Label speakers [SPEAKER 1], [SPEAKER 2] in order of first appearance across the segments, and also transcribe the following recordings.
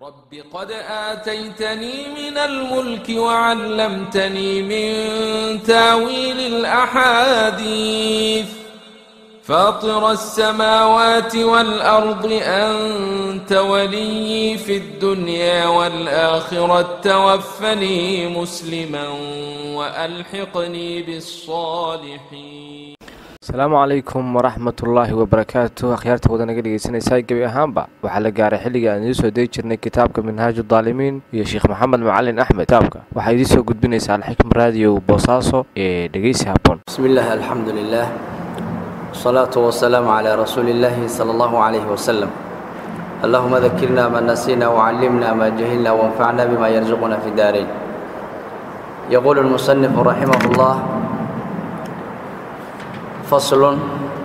[SPEAKER 1] رب قد آتيتني من الملك وعلمتني من تاويل الأحاديث فاطر السماوات والأرض أنت ولي في الدنيا والآخرة توفني مسلما وألحقني بالصالحين.
[SPEAKER 2] السلام عليكم ورحمة الله وبركاته. أخيارته ودنا قد يسنى قبي أهانبا وحال قاري حلقة أن يسو ديجرنا كتابك منهاج الظالمين يا شيخ محمد معلن أحمد كتابك وحيديسو قد بنيس على حكم راديو بوصاصو دقيسي هابون.
[SPEAKER 3] بسم الله الحمد لله والصلاة والسلام على رسول الله صلى الله عليه وسلم. اللهم ذكرنا ما نسينا وعلمنا ما جهلنا وانفعنا بما يرزقنا في الدارين. يقول المصنف رحمه الله: فصل: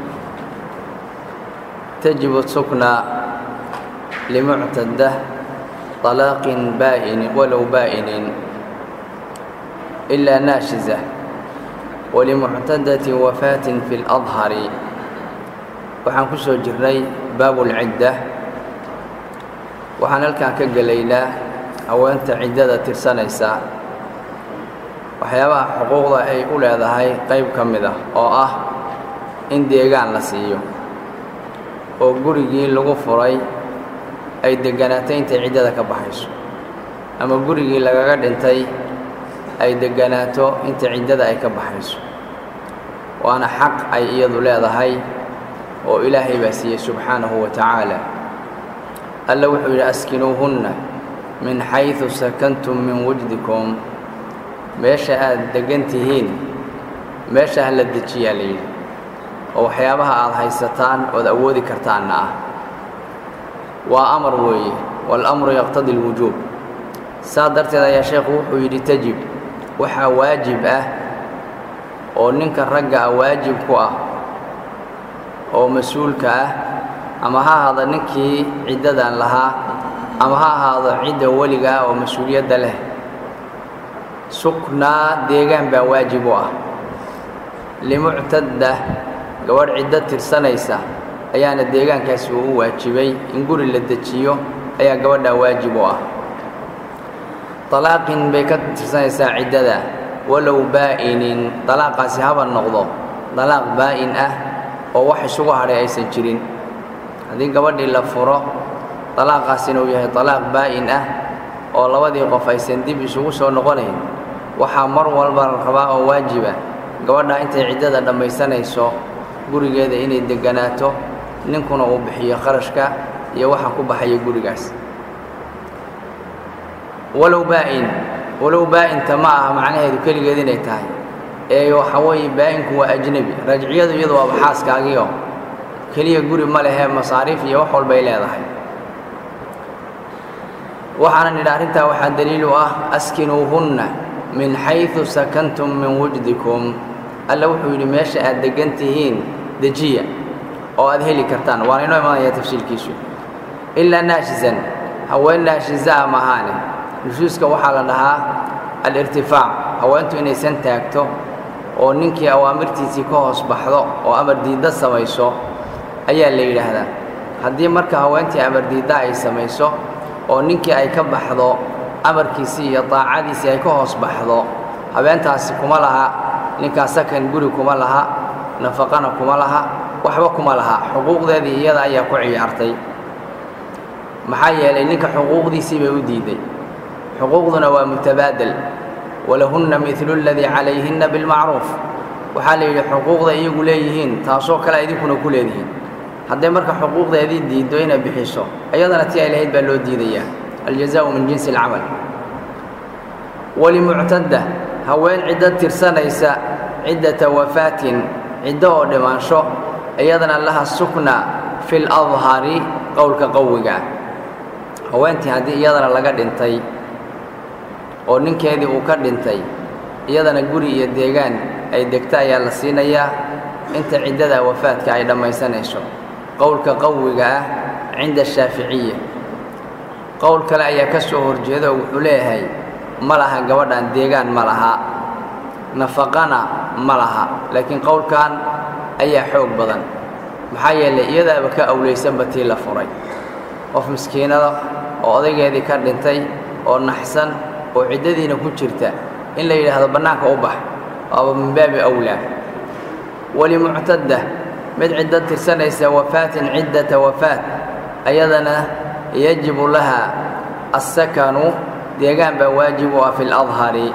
[SPEAKER 3] تجب السكنى لمعتدة طلاق بائن ولو بائن إلا ناشزة، ولمعتدة وفاة في الأظهر. waxaan ku soo jirnay baabul cidda, waxaan halkan ka galaynaa haweenta ciddada tirsanaysa waxyaabaha xuquuqda ay u leedahay qayb ka mid ah oo ah in deegaan la siiyo oo gurigii lagu furay ay deganaatay intay ciddada ka baxayso, ama gurigii lagaga dhintay ay deganaato inta ciddada ay ka baxayso. waana xaq ay iyadu leedahay oo ilaahay baa siiyey subxaanahu wa tacaala. alla wuxuu yidhi: askinuuhunna min xayثu sakantum min wajdikum. meesha aad degan tihiin meesha ha la dejiyaa la yidhi, oo waxyaabaha aad haysataan ood awoodi kartaanna ah. waa amar weeye, waalamru yaqtadi اlwujuub. saa darteed ayaa sheekhu wuxuu yidhi: tajib, waxaa waajib ah oo ninka ragga ah waajib ku ah oo mas-uulka ah, ama ha ahaado ninkii ciddadan lahaa ama ha ahaado cidda weliga ah oo mas-uuliyadda leh, suknaa deegaan baa waajib u ah. limuctadda gabadh ciddo tirsanaysa ayaana deegaankaasi uu u waajibay in guri la dejiyo ayaa gabadhaa waajib u ah. طalaaqin bay ka tirsanaysaa ciddada walow baa'inin, طalaaqaasi haba noqdo طalaaq baa'in ah oo wax isugu hadhay aysan jirin. haddii gabadhii la furo طalaaqaasina uu yahay طalaaq baa'in ah oo labadii qof aysan dib isugu soo noqonayn, waxaa mar walba la rabaa oo waajiba gabadha intay ciddada dhammaysanayso gurigeeda inay deganaato, ninkuna uu bixiyo kharashka iyo waxa ku baxaya gurigaas. walow baa'inta ma aha macnaheedu keligeed inay tahay, ee waxa weeye baa'inku waa ajnebi. rajciyadu iyadu waaba xaaskaagiio keliya guri ma lehee masaariif iyo wax walbay leedahay. waxaana nidhi arrintaa waxaa daliil u ah askinuuhunna min xayثu sakantum min wujdikum. alla wuxuu yidhi meesha aad degan tihiin dejiya oo aad heli kartaan. waana inoo imaanaya tafsiilkiisu. ilaa naashizan, haween naashiza ma ahaane. nushuuska waxaa la dhahaa alirtifaac, haweentu inaysan taagto oo ninkii awaamirtiisii ka hoos baxdo oo amar diidda samayso ayaa la yidhaahdaa. haddii marka haweentii amar diidda ay samayso oo ninkii ay ka baxdo amarkiisii iyo daacadiisii ay ka hoos baxdo, habeentaasi kuma laha ninkaa sakan, guri kuma laha, nafaqana kuma laha, waxba kuma laha. xuquuqdeedii iyada ayaa ku ciyaartay. maxaa yeelay ninka xuquuqdiisii bay u diiday. xuquuqduna waa mutabaadel. walahunna midlu اladii calayhinna bilmacruuf. waxaa la yidhi xuquuqda iyagu leeyihiin taasoo kale idinkuna ku leedihiin. hadday marka xuquuqdeedii diiddo inay bixiso, iyadana tii ay lahayd baa loo diidayaa. aljazaau min jinsi اlcamal. walimuctadda, haween ciddo tirsanaysa ciddata wafaatin, ciddo oo dhimaansho, iyadana laha sukna fi ladhari, qowlka qawiga ah. haweentii haddii iyadana laga dhintay oo ninkeedii uu ka dhintay, iyadana guri iyo deegaan ay degta ayaa la siinayaa inta ciddada wafaadka ay dhammaysanayso, qowlka qawiga ah cinda shaaficiya. qowl kale ayaa ka soo horjeeda oo wuxuu leeyahay ma laha gabadhan deegaan, ma laha nafaqana ma laha. laakiin qowlkan ayaa xoog badan. maxaa yeelay iyadaaba ka awlaysanba tii la furay. qof miskiinada oo odaygeedii ka dhintay oo naxsan oo ciddadiina ku jirta in la yidhaahdo bannaanka u bax waaba min baabi awlaa walimuctadda mid ciddo tirsanaysa wafaatin ciddata wafaat ayadana yajibu laha assakanu deegaan baa waajib u ah fi ladhari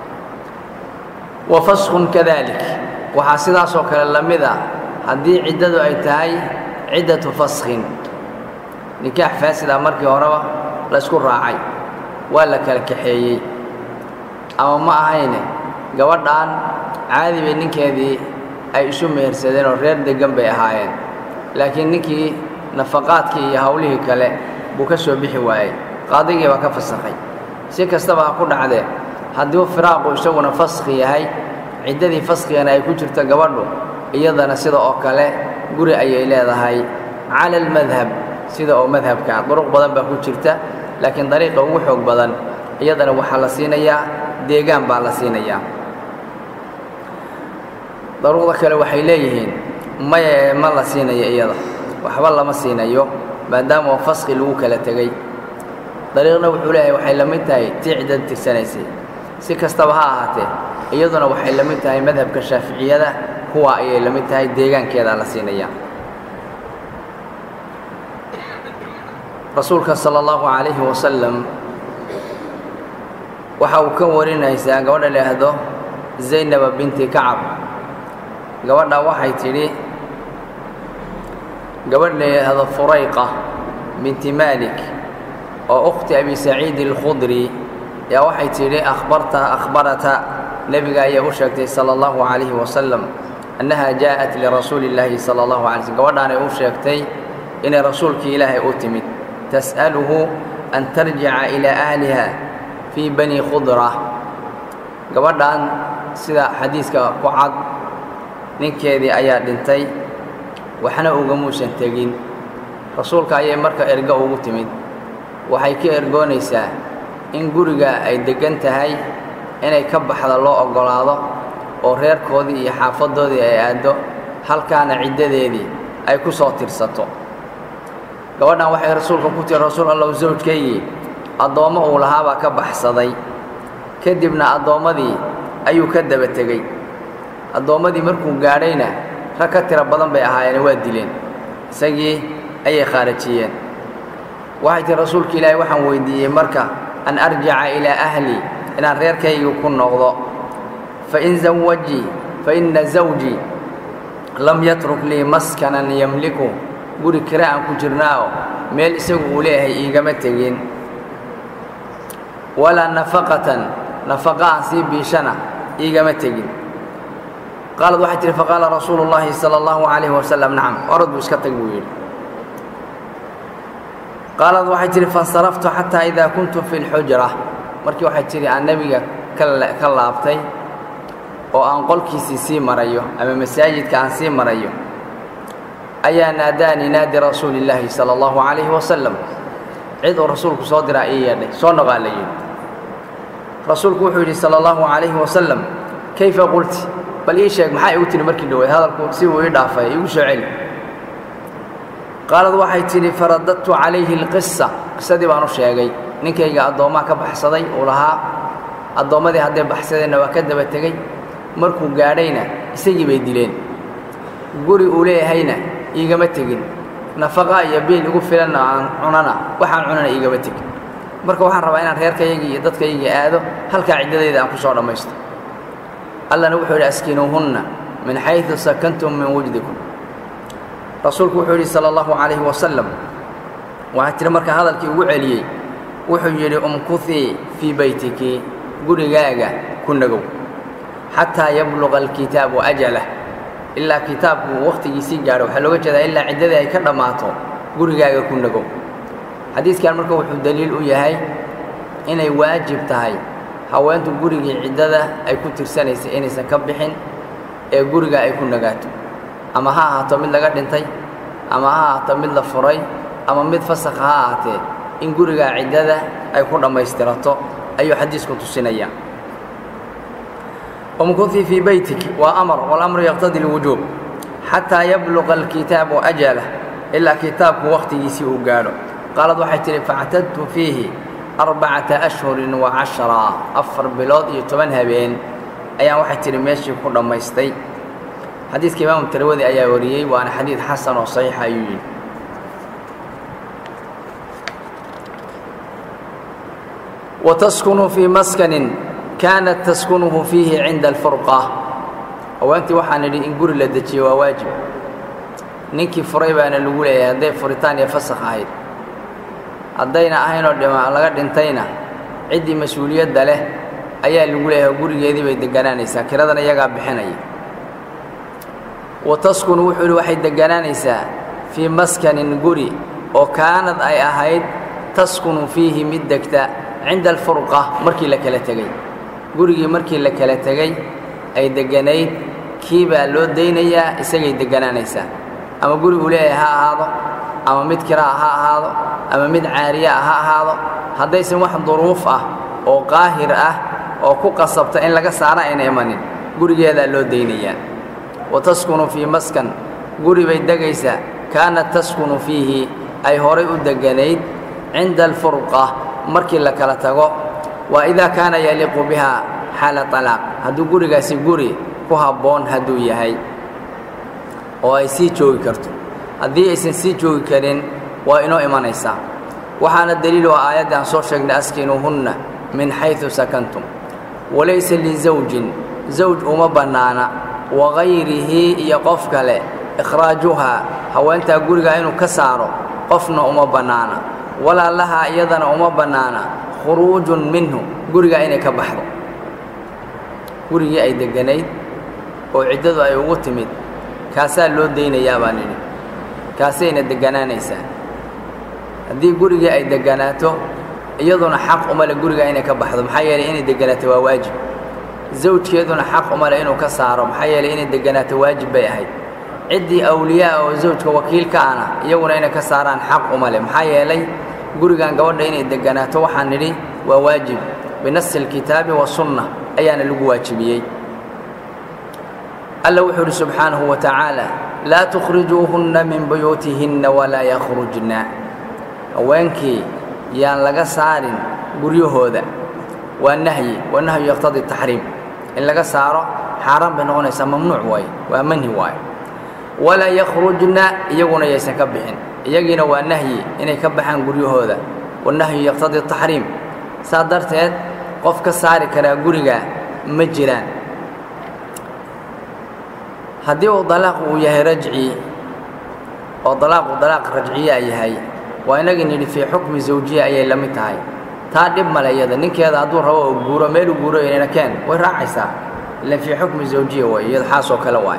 [SPEAKER 3] wa faskun kadalik waxaa sidaasoo kale la mid ah haddii ciddadu ay tahay ciddatu faskhin nikaax faasid ah markii horeba la isku raacay waa la kala kaxeeyey ama ma ahayne gabadhaan caadi bay ninkeedii ay isu mehersadeen oo reer deggan bay ahaayeen laakiin ninkii nafaqaadkii iyo hawlihii kale buu ka soo bixi waayey qaadigii baa ka fasakhay si kastaba ha ku dhacdee hadduu firaaqu isaguna faskhi yahay ciddadii faskigana ay ku jirto gabadhu iyadana sida oo kale guri ayay leedahay cala almadhab sida oo madhabka duruq badan baa ku jirta laakiin dariiqa ugu xoog badan iyadana waxaa la siinayaa deegaan baa la siinayaa daruuqda kale waxay leeyihiin maya ma la siinayo iyada waxba lama siinayo maadaama faskhi lagu kala tegey dariiqna wuxuu leeyahay waxay la mid tahay tii ciddad tirsanaysay si kastaba ha ahaatee iyaduna waxay la mid tahay madhabka shaaficiyada kuwa ayay la mid tahay deegaankeedaa la siinayaa rasuulka sala allahu calayhi wasalam waxa uu ka warinaysaa gabadha la yidhaahdo zaynaba binti kacab gabadha waxay tidhi gabadh la yidhaahdo furayqa binti maalik oo ukhti abi saciid alkhudri yaa waxay tidhi akhbarata nebiga ayaa u sheegtay sala allahu calayhi wasalam annaha jaa'at lirasuuli illaahi sala allahu alay slm gabadhaanay u sheegtay inay rasuulkii ilaahay u timid tas'aluhu an tarjica ilaa ahliha fii bani khudra gabadhan sida xadiiska ku cad ninkeedii ayaa dhintay waxna ugamuusan tegin rasuulka ayay marka ergo ugu timid waxay ka ergoonaysaa in guriga ay deggan tahay inay ka baxda loo oggolaado oo reerkoodii iyo xaafadoodii ay aaddo halkaana ciddadeedii ay ku soo tirsato gabadhan waxay rasuulka ku tiri rasuul allow zawjkaygii addoommo uu lahaabaa ka baxsaday kadibna addoommadii ayuu ka daba tegey addoommadii markuu gaadhayna rag ka tiro badan bay ahaayeen waa dileen isagii ayay khaarajiyeen waxay tihi rasuulka ilaahay waxaan weydiiyey marka an arjica ilaa ahli inaan reerkaygu ku noqdo faina zawjii lam yatruk lii maskanan yamliku guri kira aan ku jirnaao meel isagu uu leeyahay iigama tegin walaa nafaqatan nafaqa aan sii biishana iigama tegin qaalad waxay tihi faqaala rasuulu llaahi sala allahu calayhi wasalam nacam orod buu iska tag buu yidhi qaalad waxay tihi fansaraftu xataa idaa kuntu fi lxujra markii waxay tihi aan nebiga ka laabtay oo aan qolkiisii sii marayo ama masaajidka aan sii marayo ayaa naadaanii naadi rasuuli illaahi sala allahu calayhi wasalam cid uu rasuulku soo diraa ii yeedhay soo noqaa la yidhi rasuulku wuxuu yidhi sala allahu calayhi wasalam kayfa qulti bal ii sheeg maxaa igu tihi markii dhoweed hadalku si uu ii dhaafay igu soo celi qaalad waxay tidhi faradadtu calayhi alqisa qisadii baan u sheegay ninkayga addoommaa ka baxsaday uu lahaa addoommadii hadday baxsadeenna waa ka daba tegey markuu gaadhayna isagii bay dileen guri uu leeyahayna iigama tegin nafaqa iyo biil igu filanna aan cunana waxaan cunana iigama tegin marka waxaan rabaa inaan reerkayaygii iyo dadkaygii aado halkaa ciddadayda aan ku soo dhammaysto allana wuxuu yidhi askinuuhunna min xaydu sakantum min wujdikum rasuulku wuxuu yidhi sala allahu calayhi wasalam waxaa tiri marka hadalkii ugu celiyey wuxuu yidhi umkuthii fii baytiki gurigaaga ku nagow xataa yabluqa alkitaabu ajalah ilaa kitaabku wakhtigiisii gaadho waxaa looga jeedaa ilaa ciddadii ay ka dhammaato gurigaaga ku nagow xadiiskan marka wuxuu daliil u yahay inay waajib tahay haweentu gurigii ciddada ay ku tirsanaysay inaysan ka bixin ee guriga ay ku nagaato ama ha ahaato mid laga dhintay ama ha ahaato mid la furay ama mid fasakha ha ahaatee in gurigaa ciddada ay ku dhammaystirato ayuu xadiisku tusinaya umkuthii fii baytik waa amar walamru yaqtadi lwujuub xataa yabluqa alkitaabu ajalah ilaa kitaabku wakhtigiisii uu gaadho qaalad waxay tihi factadtu fiihi 4 ashhurin wa 10 afar bilood iyo 10 habeen ayaan waxay tihi meeshii ku dhammaystay xadiidka imaam Tirmidhi ayaa wariyay waana xadiid xasan oo saxiix ayuu yiri وتسكن في مسكن كانت تسكنه فيه عند الفرقة وأنت وحنا نقول لدتي وواجب نكي فريبة أنا اللي قولي هذي فريتان يفسخ هاي عدينا أهين ودما لقد انتينا عدي مسؤوليات ده له أيه اللي قولي هذي بيدقنانيسا كردنا يقع بحناي وتسكن وحول واحد دقنانيسا في مسكن قري وكانت أي أهيد تسكن فيه مدكتا عند الفرقة مركي لك لا تجي قري مركي لك لا تجي أي دجنيد كيبا لو دينيا إسقي دجنانيسا أما قري ولا هذا أما مد كراء هذا أما مد عارية هذا هذا يسمى واحد ظروف أو قاهر أو كوكا صبت إن لك سعر إن يمني قري هذا لو دينيا وتسكن في مسكن قري بيدجيسا كانت تسكن فيه أي هوري دجنيد عند الفرقة markii la kala tago wa idha kana yaliqu biha hala talaq hadu gurigaasi guri ku haboon hadu yahay oo ay si joogi karto hadii aysan si joogi karin waa inoo imanaysa waxaana daliil oo aayadan soo sheegnay askinuhunna min haythu sakantum walaysa li zawjin zawj uma banaana wa ghayrihi ya qof kale ikhraajuha haweenta guriga inuu ka saaro qofna uma banaana ولا لها أيضاً أما بنانا خروج منه قرية إنك بحر قرية أي دقنيد وعدد أي وطمد كاسال لو دين يابانين كاسين الدقنانيسا هذه قرية أي دقناته أيضاً حق أما لقرية إنك بحر محيّل إني دقناته واجب زوج أيضاً حق أما لإنه كسار محيّل إني دقناته واجب بيهيد عدي أولياء وزوجك وكيل كأنا يونا إنك كساران حق أما لمحيّل gurigan gabadha inay deganaato waxaan niri waa waajib بنص الكتاب والسنة أيان الواجبيين الله وحده سبحانه وتعالى لا تخرجوهن من بيوتهن ولا يخرجن وينكي يان لغا سارين غريهودا والنهي يقتضي التحريم إن لغا سارو حرام بنغنيسا ممنوع واي ومنهي واي ولا يخرجن يغنا يسكبحن يغنا والنهي إن يكبحن غريهودا والنهي يقتضي التحريم صادرتد قف كساري كرا غريغا مجران هدي وطلاق وياه رجعي وطلاق رجعية أيهاي وإنني في حكم زوجية أي لم تهاي تادب ملايدا نك هذا دور هو جورا ميلو جورا إلى كان وراعيسا إلا في حكم زوجية ويضحاسو كلواي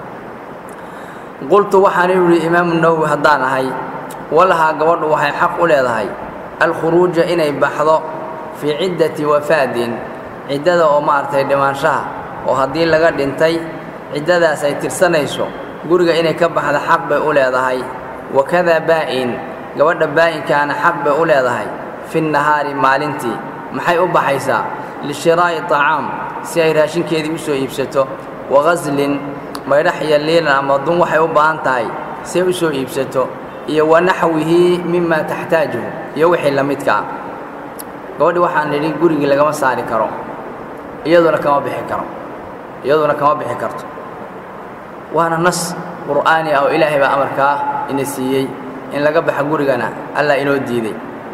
[SPEAKER 3] قلت وحني الإمام النووي هدانا هاي ولها قبض وحي حق ولا هاي الخروج إن بحض في عدة وفاد عدة ومارتي دمانشها وهدي لقد انتي عدة سيترسنيسو قرق إني كبح هذا حق بأولى هاي وكذا بائن قواد بائن كان حق بأولى هاي في النهار مالنتي محي أبا حيسا لشراء طعام سير هاشين كيدي وسو يبسطو وغزل ما يرحي الليل أما ضم وحي أبا أنتاي سيوسو يبسطو ونحوه مما تحتاجه يوحي لمتكا قواد وحان لدي قرق لقما ساري كرو يدونا كما بحي كرتو وانا نص قرآني أو إلهي بأمرك إن السيئي إن لقبح قرقنا ألا إنو الديدي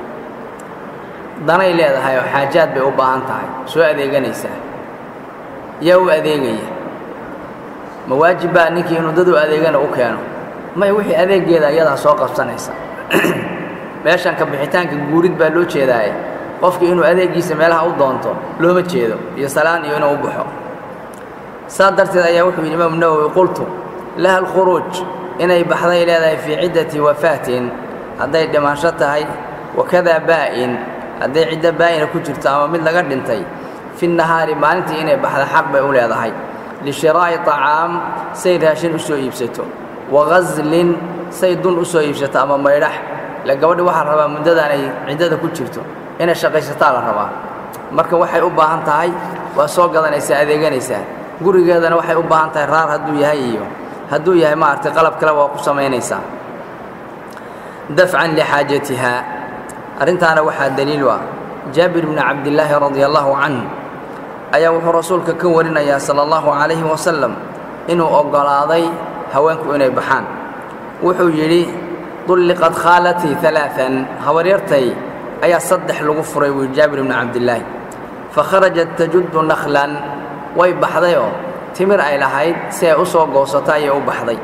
[SPEAKER 3] دانا إليه هاي حاجات بأوبا أنتهاي سواء أذيقاني سهل يو أذيقية مواجبة أنك إنو دادو أذيقانا أوكيانو ما يوحي أذيقية دا يدها سوق بسانيسا بيشان كبحيتانك قوريد بالو تشيداي قفك إنو أذيقية سميلها أو دونتو لو ما تشيدو يسالان يونو أبحو صادرت يا وحي الإمام النووي قلت لها الخروج إني بحضي لها في عدة وفاة هذي دماشتها وكذا بائن هذي عدة بائن كجرت أما من لقد انتي في النهار ما أنت إني بحض حق بأولي هذا لشراء طعام سيد هاشين أسو يبسطو وغزل سيدون أسو يبسطو أما ما يرح لقد واحد ربا من داداني عدة كجرتو إنا شقيشتا لربا مركا وحي أبا أنتهاي وأسوق هذا نيسا أذيقا نيسا gurigeedana waxay u baahan tahay raar haduu yahay iyo haduu yahay ma artay qalab kale waa ku sameynaysa دفعا لحاجتها. أرنتانا واحد دليل جابر بن عبد الله رضي الله عنه أيها رسولك كورنا يا صلى الله عليه وسلم إنه أقلاضي هوانك إني بحان وحو يري طلقت خالتي 3 هوريرتي أيها صدح لغفري وجابر بن عبد الله فخرجت تجد نخلا ويبحضيو تمر أي لهايد سيأسو قوسطا يوبحضي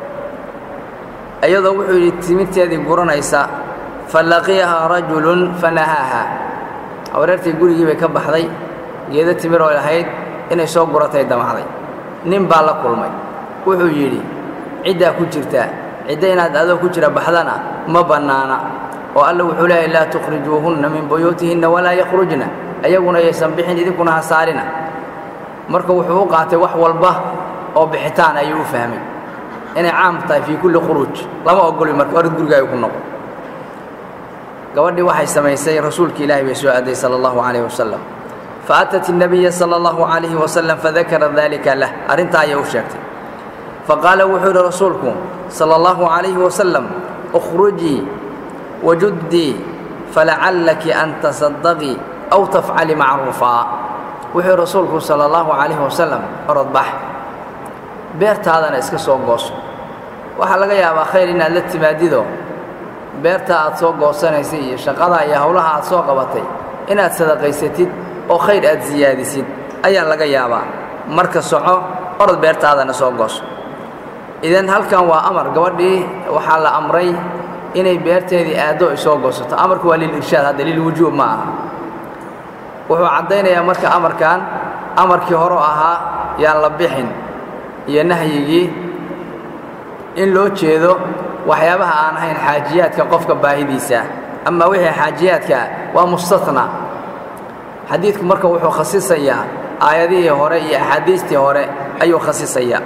[SPEAKER 3] أيضا وحو يري تمرتي هذه قرنيسا فلقيها رجل فنهاها هوريرتي يقول يجيبك بحضي جيدة تمر أي لهايد إني سو قرتي دمحضي نمبا لقلمي وحو يري عدا كجرتا عدا إناد أدو كجرا بحضنا ما بنانا وقال له وحولا لا تخرجوهن من بيوتهن ولا يخرجن أيقنا يسنبحن إذكنا سارنا مركب وحوقات وحو البه أو بحتان أيو فهمي أنا عام طيب في كل خروج لما أقول مركب أرد قرقا يكون نقل قواني واحد سميسي رسولك إلهي بيسوع أدي صلى الله عليه وسلم فأتت النبي صلى الله عليه وسلم فذكر ذلك له أرنت أيو شاكتي فقال وحول رسولكم صلى الله عليه وسلم اخرجي وجدي فلعلك أن تصدقي أو تفعلي معروفا وحي رسولك صلى الله عليه وسلم أرد بح بيرت هذا نسك سوق قوس وحلقة يا أبا خير إن التي ماديدو بيرت أتسوق قوسنا يسي شقضا يا هولها أتسوق بطي إن أتصدقي ستيد أو خير أتزيادي سيد أي لقى يا أبا مركز صعو أرد بيرت هذا نسوق قوس إذن هل كان وأمر قوردي وحال أمري inay beerteedii aado ay soo goosato amarku waa lil-irshaad hada lil-wujuub ma aha wuxuu cadaynayaa marka amarkan amarkii hore ahaa yaan la bixin iyo nahyigii in loo jeedo waxyaabaha aan ahayn xaajiyaadka qofka baahidiisa ama wixii xaajiyaadka waa mustatna xadiidku marka wuxuu khasisayaa aayadihii hore iyo axaadiistii hore ayuu khasisayaa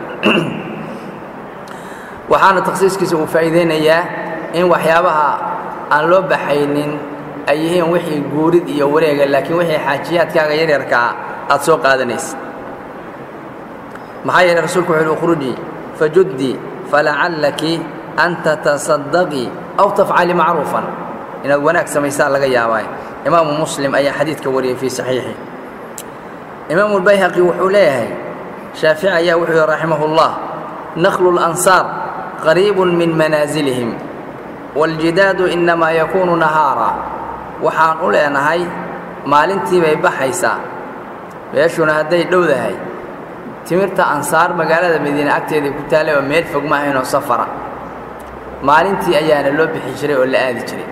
[SPEAKER 3] waxaana takhsiiskiisa uu faa'iideynayaa in waxyaabaha aan loo baxaynin ay yihiin wixii guurid iyo wareega laakiin wixii xaajiyaadkaaga yaryarka aad soo qaadanaysid maxaa yeelay rasuulku wuxuu ukhruji fajuddi falacallaki an tatasaddaqi aw tafcali macruufan inaad wanaag samaysaan laga yaabaa imaamu muslim ayaa xadiidka wariyay fii saxiixi imaamu albayhaqi wuxuu leeyahay shaafici ayaa wuxuu yihi raximahullah nakhlu lansaar qariibun min manaazilihim والجداد إنما يكون نهارا وحان أولينا هاي مالنتي بيبحيسا بيشونا هدي لوذا هاي تمرت أنصار مقالة مدينة أكتيدي كتالي وميد فوق ما هنا صفرة مالنتي أيانا اللو بحجري ولا آذي جري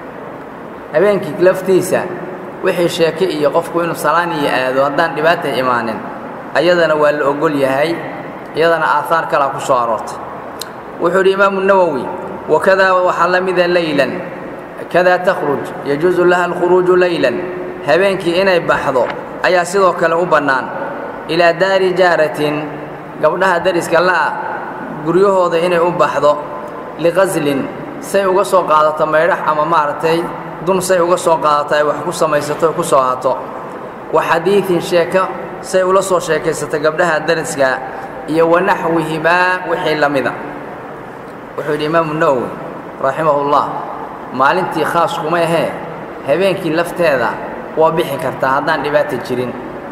[SPEAKER 3] أبينك كلفتيسا وحي الشاكي يقفكو إنو صلاني يآذو هدان لباته إيمانا أيضا وال أقول يهاي أيضا آثار كلا كسوارات وحو الإمام النووي وكذا وحلم ذا ليلا كذا تخرج يجوز لها الخروج ليلا هبينك إني بحضو أي سيدوك لأبنان إلى دار جارة قبلها درس كلا قريوه ذا إني أبحضو لغزل سيوغسو قادة ميرح أما مارتي دون سيوغسو قادة وحكوسة ميستو كسوهاتو وحديث شيكا سيولسو شيكا ستقبلها درس كا ونحوهما وحي لمذا وحول الإمام النووي رحمه الله maalintii khaas kuma ahee habeenkii lafteeda waa bixi kartaa haddaan dhibaato jirin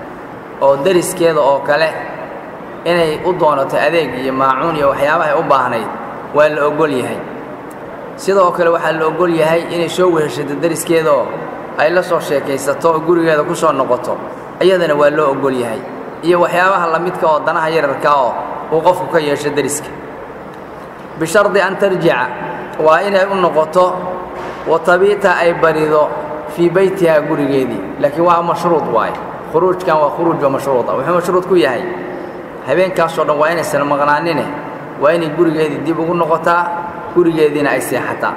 [SPEAKER 3] oo dariskeeda oo kale inay u doonato adeeg iyo maacuun iyo waxyaabaha ay u baahnayd waa la ogol yahay sidoo kale waxaa la ogol yahay inay soo weheshato dariskeeda oo ay la soo sheekaysato oo gurigeeda ku soo noqoto iyadana waa loo ogol yahay iyo waxyaabaha la midka oo danaha yararka oo uu qofku ka yeesho dariska bishardi an tarjica waa inay u noqoto وطبيعة أي بريدو في بيتها قريجيدي لكن هو مشروط واي خروج كان وخروج ومشروطة وهي مشروط كوي هاي هبين كاسو دون وين السلام غنانينه وين قريجيدي دي بقول نقطة قريجيدينا أي سياحة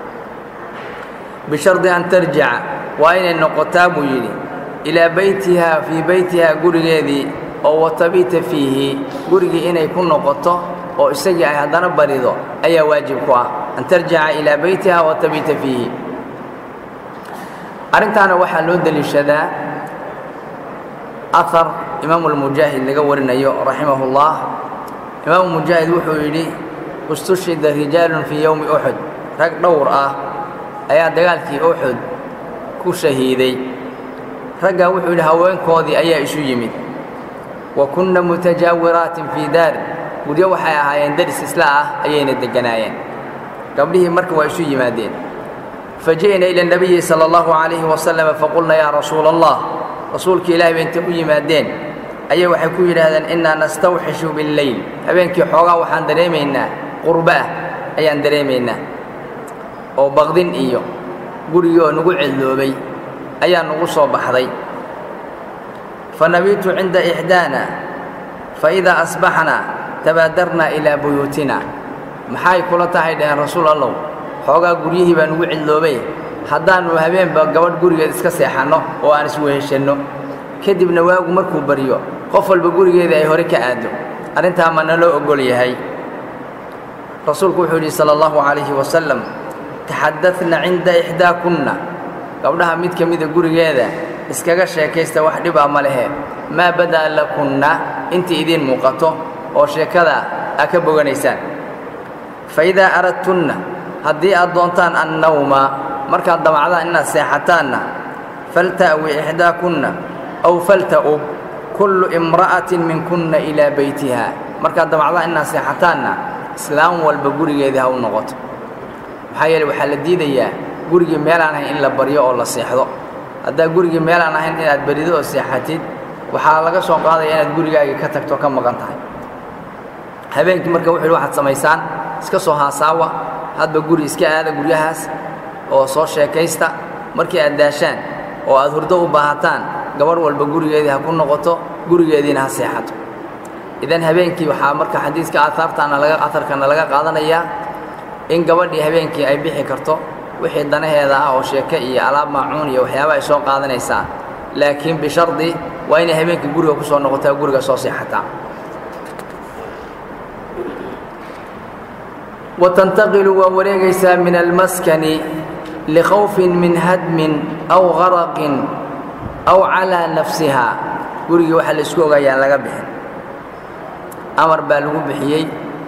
[SPEAKER 3] بشرط أن ترجع وين النقطة بيجي إلى بيتها في بيتها قريجيدي أو طبيعة فيه قريجي إن يكون نقطة أو استجع هذا بريدو أي واجب كوا أن ترجع إلى بيتها وتبيت فيه أرنتانا وحا لود للشداء أثر إمام المجاهد لقورنا رحمه الله إمام المجاهد وحو يلي استشهد رجال في يوم أحد rag dhowr ah ayaa dagaalkii Uhud ku shahiiday ragga wuxuu yidhi haweenkoodii ayaa isu yimid wa kunna mutajaawiraatin fi daar guryo waxay ahaayeen daris isla ah ayayna deganaayeen gabdhihii marka waa isu yimaadeen فجئنا إلى النبي صلى الله عليه وسلم فقلنا يا رسول الله رسولك إلهي بنت يمادين أي وحكوا هذا إنا نستوحش بالليل أبينك حوغا وحان دريمينا قرباه أيان دريمينا أو بغضين إيو قريو نقول عذوبي أيان نقول صوبحضي فنبيت عند إحدانا فإذا أصبحنا تبادرنا إلى بيوتنا محاي كلتا هيدا رسول الله xoogaa guryihii baan ugu cidloobay haddaanu habeenba gabadh gurigeed iska seexano oo aan isku heshanno kadibna waagu markuu bariyo qof walba gurigeeda ay hore ka aado arinta ma naloo ogol yahay rasuulku wuxuu yiri sallallahu alayhi wa sallam tahaddathna 'inda ihdakunna gabdhaha mid kamida gurigeeda iskaga sheekaysta wax dhib ah ma lehe ma bada lakunna intii idin muuqato oo sheekada aka boganaysaan fa idha aradtunna haddii aad doontaan annawma markaad damacdaan inaad seexataanna falta'wi ihdaakunna aw falta'ub kullu imra'atin minkunna ilaa baytiha markaad damacdaan inaad seexataanna islaam walba gurigeedii ha u noqoto maxaa yeelay waxaa la diidayaa gurigii meel aan ahayn in la baryo oo la seexdo haddaa gurigii meel aan ahayn inaad barido oo seexatid waxaa laga soo qaadaya inaad gurigaaga ka tagto ka maqan tahay habeenkii marka wuxuu waxaad samaysaan iska soo haasaawa hadba guri iska aada guryahaas oo soo sheekaysta markii aad daashaan oo aad hurdo u baahataan gabar walba gurigeedii ha ku noqoto gurigeediina ha seexato idan habeenkii waxaa marka xadiiska aatharkana laga qaadanayaa in gabadhii habeenkii ay bixi karto wixii danaheeda ah oo sheeke iyo alaab maacuun iyo waxyaaba ay soo qaadanaysaa laakiin bishardi waa inay habeenkii guriga ku soo noqotaa guriga soo seexataa وتنتقل ووريغيسا من المسكن لخوف من هدم أو غرق أو على نفسها قرية وحل اسكوغا يا لغا بخين أمر بالغو بحيي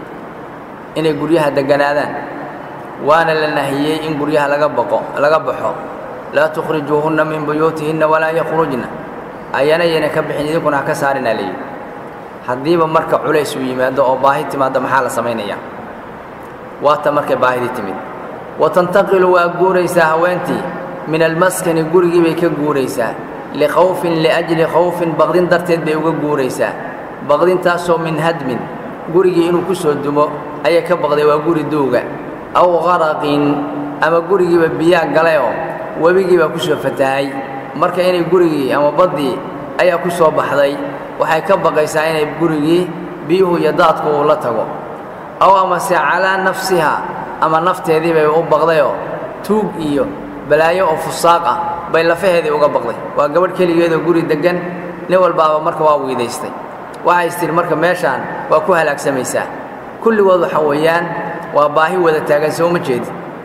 [SPEAKER 3] إني قريها دقنادان وانا لنهيي إن قريها لغا بحو لا تخرجوهن من بيوتهن ولا يخرجن أيانا ينكبحين يكون هكسارنا لي حديبا مركب عليس ويمادا أو باهي تمادا محالة سمينيا waata markay baahidi timid watantaqilu wa guuraysa haweenti min almaskan gurigi bay ka guuraysaa li khawfin li ajli khawfin baqdin darteed bay uga guuraysaa baqdin taasoo min hadmin gurigi inuu ku soo dumo ayay ka baqday waa guri duuga aw gharaqin ama gurigiiba biyaa galayo wabigiiba ku soo fatahay marka inay gurigi ama badii ayaa ku soo baxday waxay ka baqaysaa inay gurigi biyuhu iyo daadku uu la tago أو أمس على نفسها أما نفتي بي بغضيو توق إيو بلايو أو فساقة بين لفه ذي بغضي وقبل كل يدو قولي دقن نول بابا مركب ويديستي وعايستي المركب ماشان وكوها لك سميسا كل وضع حويان وباهي وذا تاقن سوى مجيد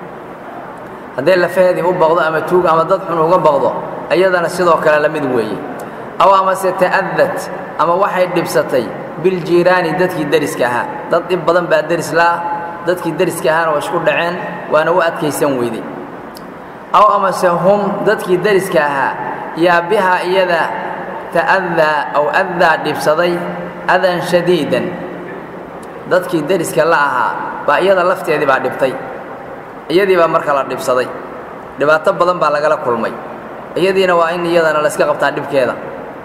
[SPEAKER 3] هذي لفه ذي بغضي أما توق أما ضدحن وقبغضو أيضا السيدو كلا لمدوي أو أمس تأذت أما واحد لبستي بالجيران دتكي درسكها dad badan baa daris la dadkii dariska ahaan waa isku dhaceen waana u adkaysan weeyday aw amasahum dadkii dariska ahaa yaa biha iyada ta'adha aw adha dibsaday adan shadiidan dadkii dariska la ahaa baa iyada lafteedii baa dhibtay iyadii baa marka la dhibsaday dhibaato badan baa laga kulmay iyadiina waa in iyadana la iska qabtaa dhibkeeda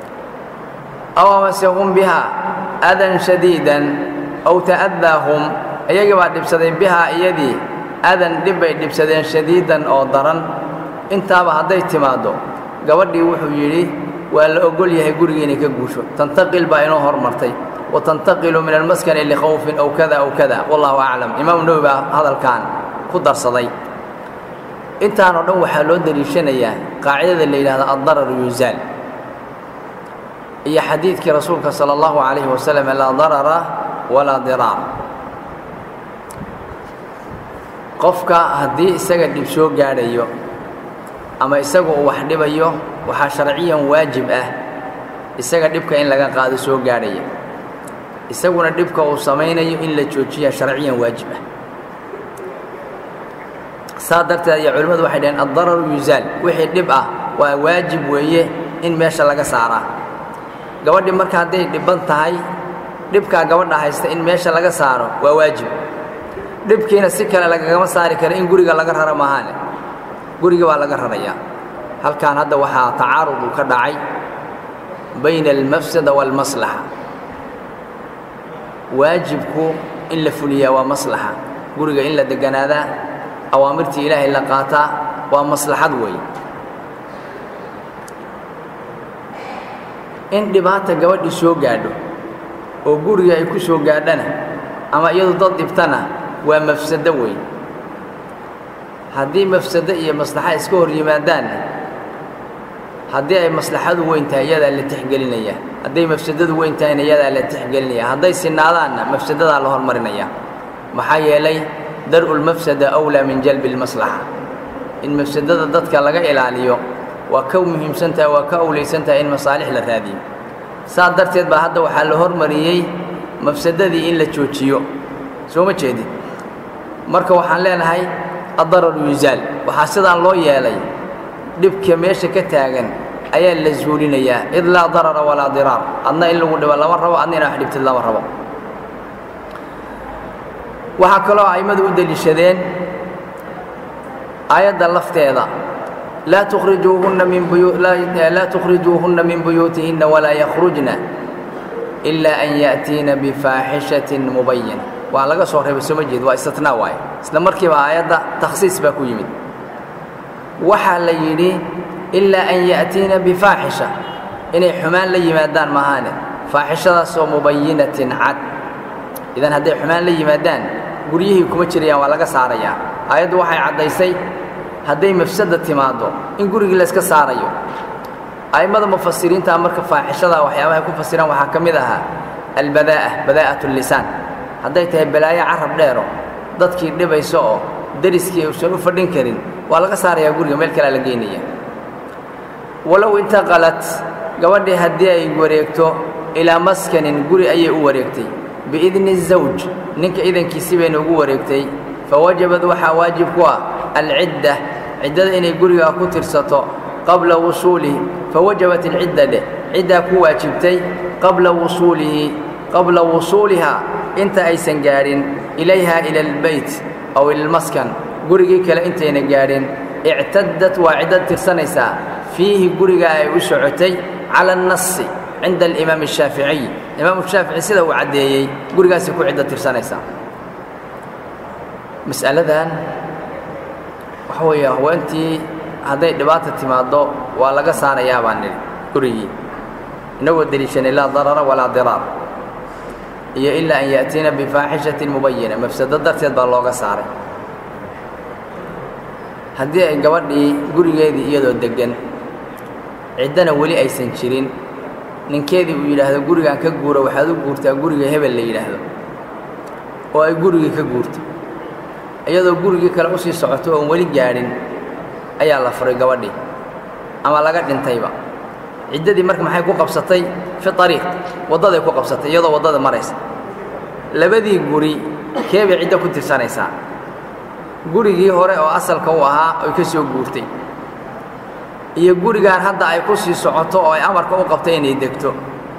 [SPEAKER 3] aw amasahum biha adan shadiidan أو تأذاهم أيجب أن يبصدين بها يدي أذن دبي يبصدين شديدا أو ضرا أنت هذا تمادو قبل يوحي يلي ولا أقول يهجر ينك جوشو تنتقل بينهم مرتين وتنتقل من المسكن لخوف أو كذا أو كذا والله أعلم إمام نوبة هذا الكان قدر صدي أنت أنا نوح حلود ريشنية قاعدة الليلة هذا الضرر يزال هي حديث كرسولك صلى الله عليه وسلم لا ضرر ولا ضرار قفك هدي isaga dib soo gaarayo ama isaga oo wax dhibayo waxa sharciyan waajib ah isaga dibka in laga qaado soo gaarayo isaguna dibka uu sameeynayo in la joojiyo sharciyan waajib ah sadarta ya culimadu waxay dhaheen ad-darar yuzaal wixii dhib ah waa waajib weeye in meesha laga saaraa gabadhi marka haday dhiban tahay dhibka gabadha haysta in meesha laga saaro waa waajib dhibkiina si kale lagama saari karo in guriga laga raro maahan guriga waa laga raraya halkaan hadda waxa tacaarud ka dhacay bayna al-mafsada wal maslaha waajibku in la fuliyaa waa maslaha guriga in la deganaada awaamirtii ilaahay la qaata waa maslaxad weey in dhibaata gabadhi soo gaadho oo guriga ay ku soo gaadhana ama iyadu dad dhibtana waa mafsado weey haddii mafsado iyo maslaxa iska hor yimaadaan haddii ay maslaxadu weyn tahay iyada la tixgelinaya haddii mafsadadu weyn tahay iyada la tixgelinaya hadday sinaadaanna mafsadada la hormarinaya maxaa yeelay dar'ul mafsada awla min jalbil maslaha in mafsadada dadka laga ilaaliyo waa ka muhiimsantahay waa ka awleysantahay in masaalix la raadiyo saa darteed baa hadda waxaa la hormariyay mafsadadii in la joojiyo soo ma jeedid marka waxaan leenahay ad-darar yuzaal waxa sidaan loo yeelay dhibka meesha ka taagan ayaa la zuulinayaa id laa darara walaa diraar adna in lagu dhibo lama rabo adna wax dhibtid lama rabo waxa kale oo aymadu u dalishadeen ayada lafteeda لا تخرجوهن من بيوتهن ولا يخرجن إلا أن يأتين بفاحشة مبينة وعلى صور بسمجد واستثناء واي اسلام مركب آيات تخصيص باكو يمين وحال يلي إلا أن يأتين بفاحشة إن حمان لي مادان مهانة فاحشة سو مبينة عد إذن هذا حمان لي مادان قريه كمتشريا وعلى صاريا آيات وحي عديسي hadday mafsada timaado in guriga la iska saarayo aymada mufassiriinta marka faaxishada waxyaabaha ku fasiraan waxa kamid aha bada'atul lisan hadday tahay balaaya carab dheero dadkii dhibayso oo dariskii uusan u fadhin karin waa laga saaraya guriga meel kale la geynaya walaw intaqalat gabadhi hadii ay wareegto ila maskanin guri ayay u wareegtay biidni zawj ninka idankiisa bay ugu wareegtay fawajabad waxa waajib ku ah العدة عدة إن يقولي أكو ترسطو قبل وصوله فوجبت العدة عدة كواجبتي قبل وصولها انت أي سنجار إليها إلى البيت أو إلى المسكن قرقي كلا انت ينجار اعتدت وعدة ترسنسا فيه قرقي أي وشعتي على النص عند الإمام الشافعي الإمام الشافعي سيده وعديه قرقي سيكون عدة ترسنسا مسألة ذان وحويا هو أنت هذي دبعت تمادو ولا قصار يا باني كوري نو الدليشن لا ضرر ولا ضرار هي إلا أن يأتينا بفاحشة مبينة مفسدة درت بالله قصار هذي الجوادي كوري هذه يدو الدجن عندنا ولي أي سنشرين نكذي ويلا هذا كوري عن كجورة وهذا كورتا كوري هبل اللي هذا وأي كوري كجورت iyadoo guriga kala u sii socoto oo wali gaarin ayaa la furay gabadhii ama laga dhintayba ciidadii marka maxay ku qabsatay fi tariiq wadada ku qabsatay iyadoo wadada maraysa labadii guri keebay ciida ku tirsanaysaa gurigii hore oo asalka u ahaa oo ka soo guurtay iyo gurigan hadda ay ku sii socoto oo ay amarka u qabtay inay degto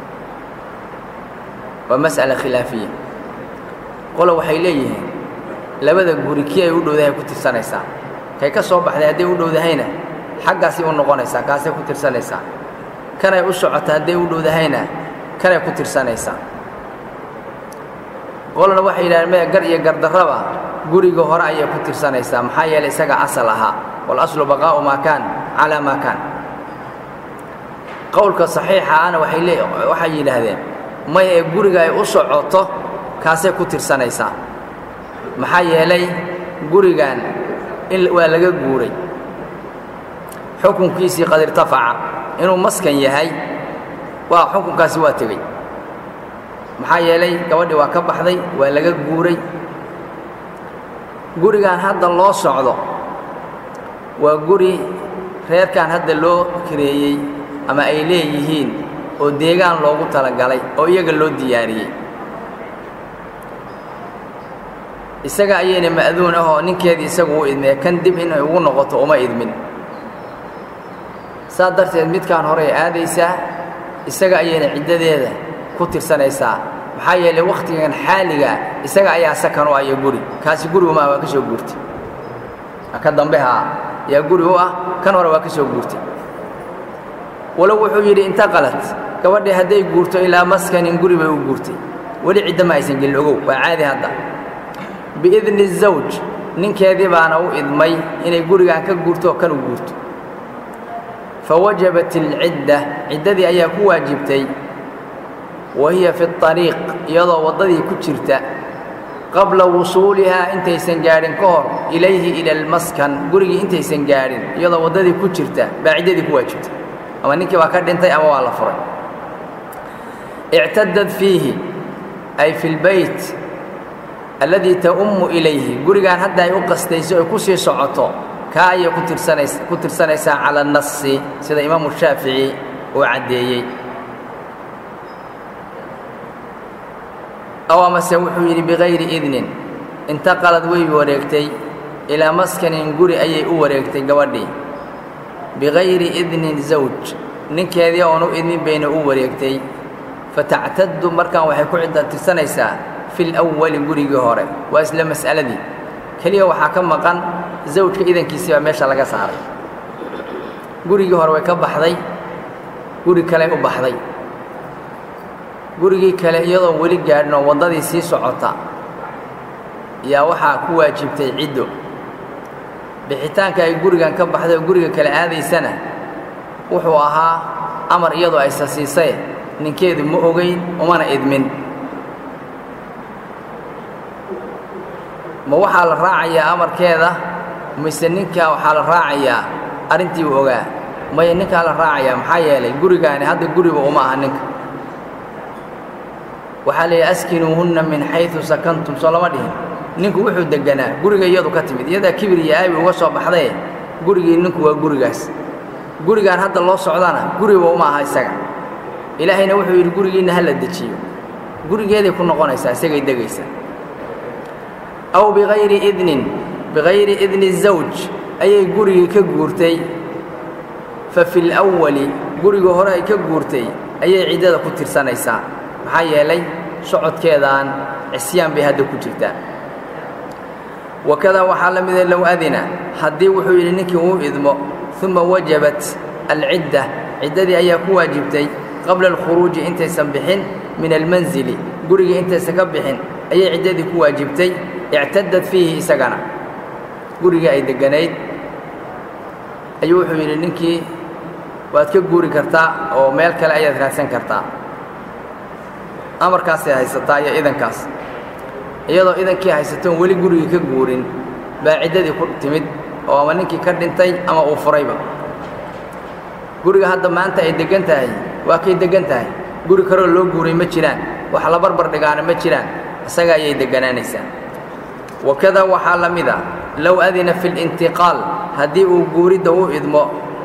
[SPEAKER 3] waa mas'ala khilaafiya qolo waxay leeyihiin labada guri kii ay u dhowdahay ku tirsanaysaa kay ka soo baxday hadii u dhowdahayna xaggaasi u noqonaysaa kaasay ku tirsanaysaa kanay u socota hadii u dhowdahayna kanay ku tirsanaysaa qolna waxay yiraahdeen gar iyo gardarraba guriga hore ayay ku tirsanaysaa maxaa yeelay isaga asal aha wal aslu baqaa'u ma kan ala ma kan qowlka saxiixa ana waxay yiraahdeen ma ay guriga ay u socoto kaasay ku tirsanaysaa maxaa yeelay gurigan in waa laga guuray xukunkiisii qad irtafaca inuu maskan yahay waa xukunkaasi waa tagay maxaa yeelay gabadhi waa ka baxday waa laga guuray gurigan hadda loo socdo waa guri reerkan hadda loo kireeyay ama ay leeyihiin oo deegaan loogu talagalay oo iyaga loo diyaariyay isaga ayayna ma'duun ah oo ninkeedii isagu u idmay kan dib inay ugu noqoto uma idmin saa darteed midkaan hore aadaysaa isaga ayayna ciddadeeda ku tirsanaysaa maxaa yeelay waqtigan xaaliga isaga ayaa sakan u ah iyo guri kaasi guri uma waa ka soo guurtay ka dambeha yaa guri u ah kan hore waa ka soo guurtay walow wuxuu yidhi intaqalat gabadhii hadday guurto ilaa maskanin guri bay u guurtay weli cidda ma aysan gelin ogow waa caadi hadda biidni zawj ninkeedii baana u idmay inay gurigaan ka guurto kan u guurto fawajabat alcidda ciddadii ayaa ku waajibtay wahiya fi اطariiq iyadoo waddadii ku jirta qabla wusuulihaa intaysan gaadhin ka hor ilayhi ila almaskan gurigii intaysan gaadhin iyadoo waddadii ku jirta baa ciddadii ku waajibtay ama ninkii baa ka dhintay ama waa la furay ictadad fiihi ay fi lbayt alladii ta'ummu ilayhi gurigaan hadda ay u qastayso ay ku sii socoto kaa ayay ku tirsanaysaa cala annasi sida imaamu shaafici uu caddeeyey aw amase wuxuu yidhi bigayri idnin intaqalad way wareegtay ilaa maskanin guri ayay u wareegtay gabadhii bigayri idnin zawj ninkeedii oon u idmin bayna u wareegtay fatactaddu markaan waxay ku cidda tirsanaysaa fi lawali gurigii hore waa isla mas'aladii keliya waxaa ka maqan zawjka idankiisii baa meesha laga saaray gurigii hore way ka baxday guri kale u baxday gurigii kale iyadoo weli gaadhin oo waddadii sii socota yaa waxaa ku waajibtay ciddo bixitaanka ay gurigan ka baxday oo guriga kale aadaysana wuxuu ahaa amar iyadoo aysa siisay ninkeedu ma ogeyn umana idmin ma waxaa la raacayaa amarkeeda mise ninkaa waxaa la raacayaa arrintii uu ogaa maya ninkaa la raacayaa maxaa yeelay gurigaani hadda guriba uma aha ninka waxaa la yidhi askinuuhunna min xaysu sakantum soo lama dhihin ninku wuxuu deganaa guriga iyadu ka timid iyadaa kibir iyo aabi uga soo baxdaye gurigii ninku waa gurigaas gurigaan hadda loo socdana guriba uma aha isaga ilaahayna wuxuu yidhi gurigiinna ha la dejiyo gurigeeday ku noqonaysaa isagay degaysaa aw bigayri idni zawj ayay gurigii ka guurtay fa fi lawali gurigii hore ay ka guurtay ayay ciddada ku tirsanaysaa maxaa yeelay socodkeedaan cisyaan bay hadda ku jirtaa wakadaa waxaa la mida low adina haddii wuxuu yidhi ninkii uu idmo uma wajabat alcidda ciddadii ayaa ku waajibtay qabla alkhuruuji intaysan bixin min almanzili gurigii intaysan ka bixin ayay ciddadii ku waajibtay ictadad fiihi isagana gurigii ay deganayd ayuu wuxuu yidhi ninkii waad ka guuri kartaa oo meel kale ayaad raadsan kartaa amarkaasay haysataa iyo idankaas iyadoo idankii haysatoon weli gurigii ka guurin baa ciddadii ku timid oo ama ninkii ka dhintay ama uu furayba guriga hadda maanta ay deggan tahay waa kay deggan tahay guri kaloo loo guuray ma jiraan wax la barbar dhigaana ma jiraan isaga ayay degganaanaysaa wakadaa waxaa la mida low adina fi lintiqaal haddii uu guuridda u idmo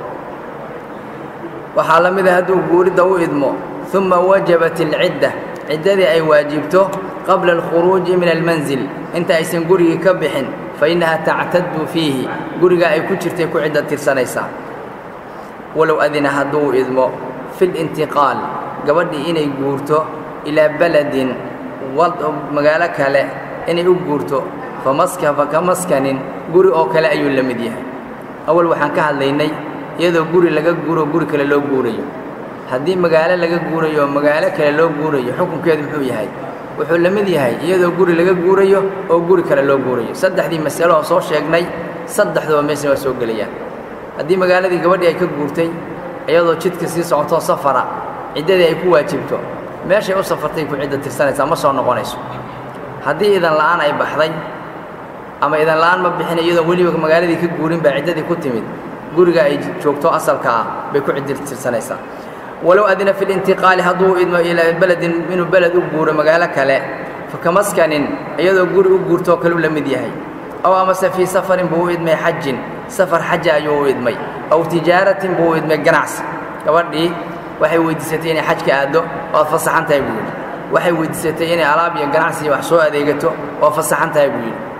[SPEAKER 3] waxaa la mida hadduu guuridda u idmo uma wajabat alcidda ciddadii ay waajibto qabla alkhuruuji min almanzil inta aysan gurigii ka bixin fa innaha tactaddu fiihi guriga ay ku jirtay ku cidda tirsanaysaa walow adina hadduu idmo fi lintiqaal gabadhii inay guurto ilaa baladin magaalo kale inay u guurto faka maskanin guri oo kale ayuu la mid yahay awal waxaan ka hadlaynay iyadoo guri laga guuro guri kale loo guurayo haddii magaalo laga guurayo oo magaalo kale loo guurayo xukunkeedu muxuu yahay wuxuu la mid yahay iyadoo guri laga guurayo oo guri kale loo guurayo saddexdii masalo oo soo sheegnay saddexduba meesha waa soo gelayaan haddii magaaladii gabadhii ay ka guurtay iyadoo jidka sii socotoo safara ciddadii ay ku waajibto meeshay u safartay ku cidda tirsanaysaa ma soo noqonayso haddii idan la'aan ay baxday ama idan la'aan ma bixin iyadoo weliba magaaladii ka guurin baa ciddadii ku timid guriga ay joogto asalka ah bay ku cidda tirsanaysaa walow adina fi lintiqaali hadduu idmo ilaa beledin inuu beled u guuro magaalo kale fakamaskanin iyadoo guri u guurtoo kaleu la mid yahay aw amase fii safarin buu u idmay xajin safar xaja ayuu u idmay aw tijaaratin buu u idmay ganacsi gabadhii waxay weydiisatay inay xajka aaddo waad fasaxan tahay buu yidhi waxay weydiisatay inay alaab iyo ganacsi wax soo adeegato waa fasaxan tahay buu yidhi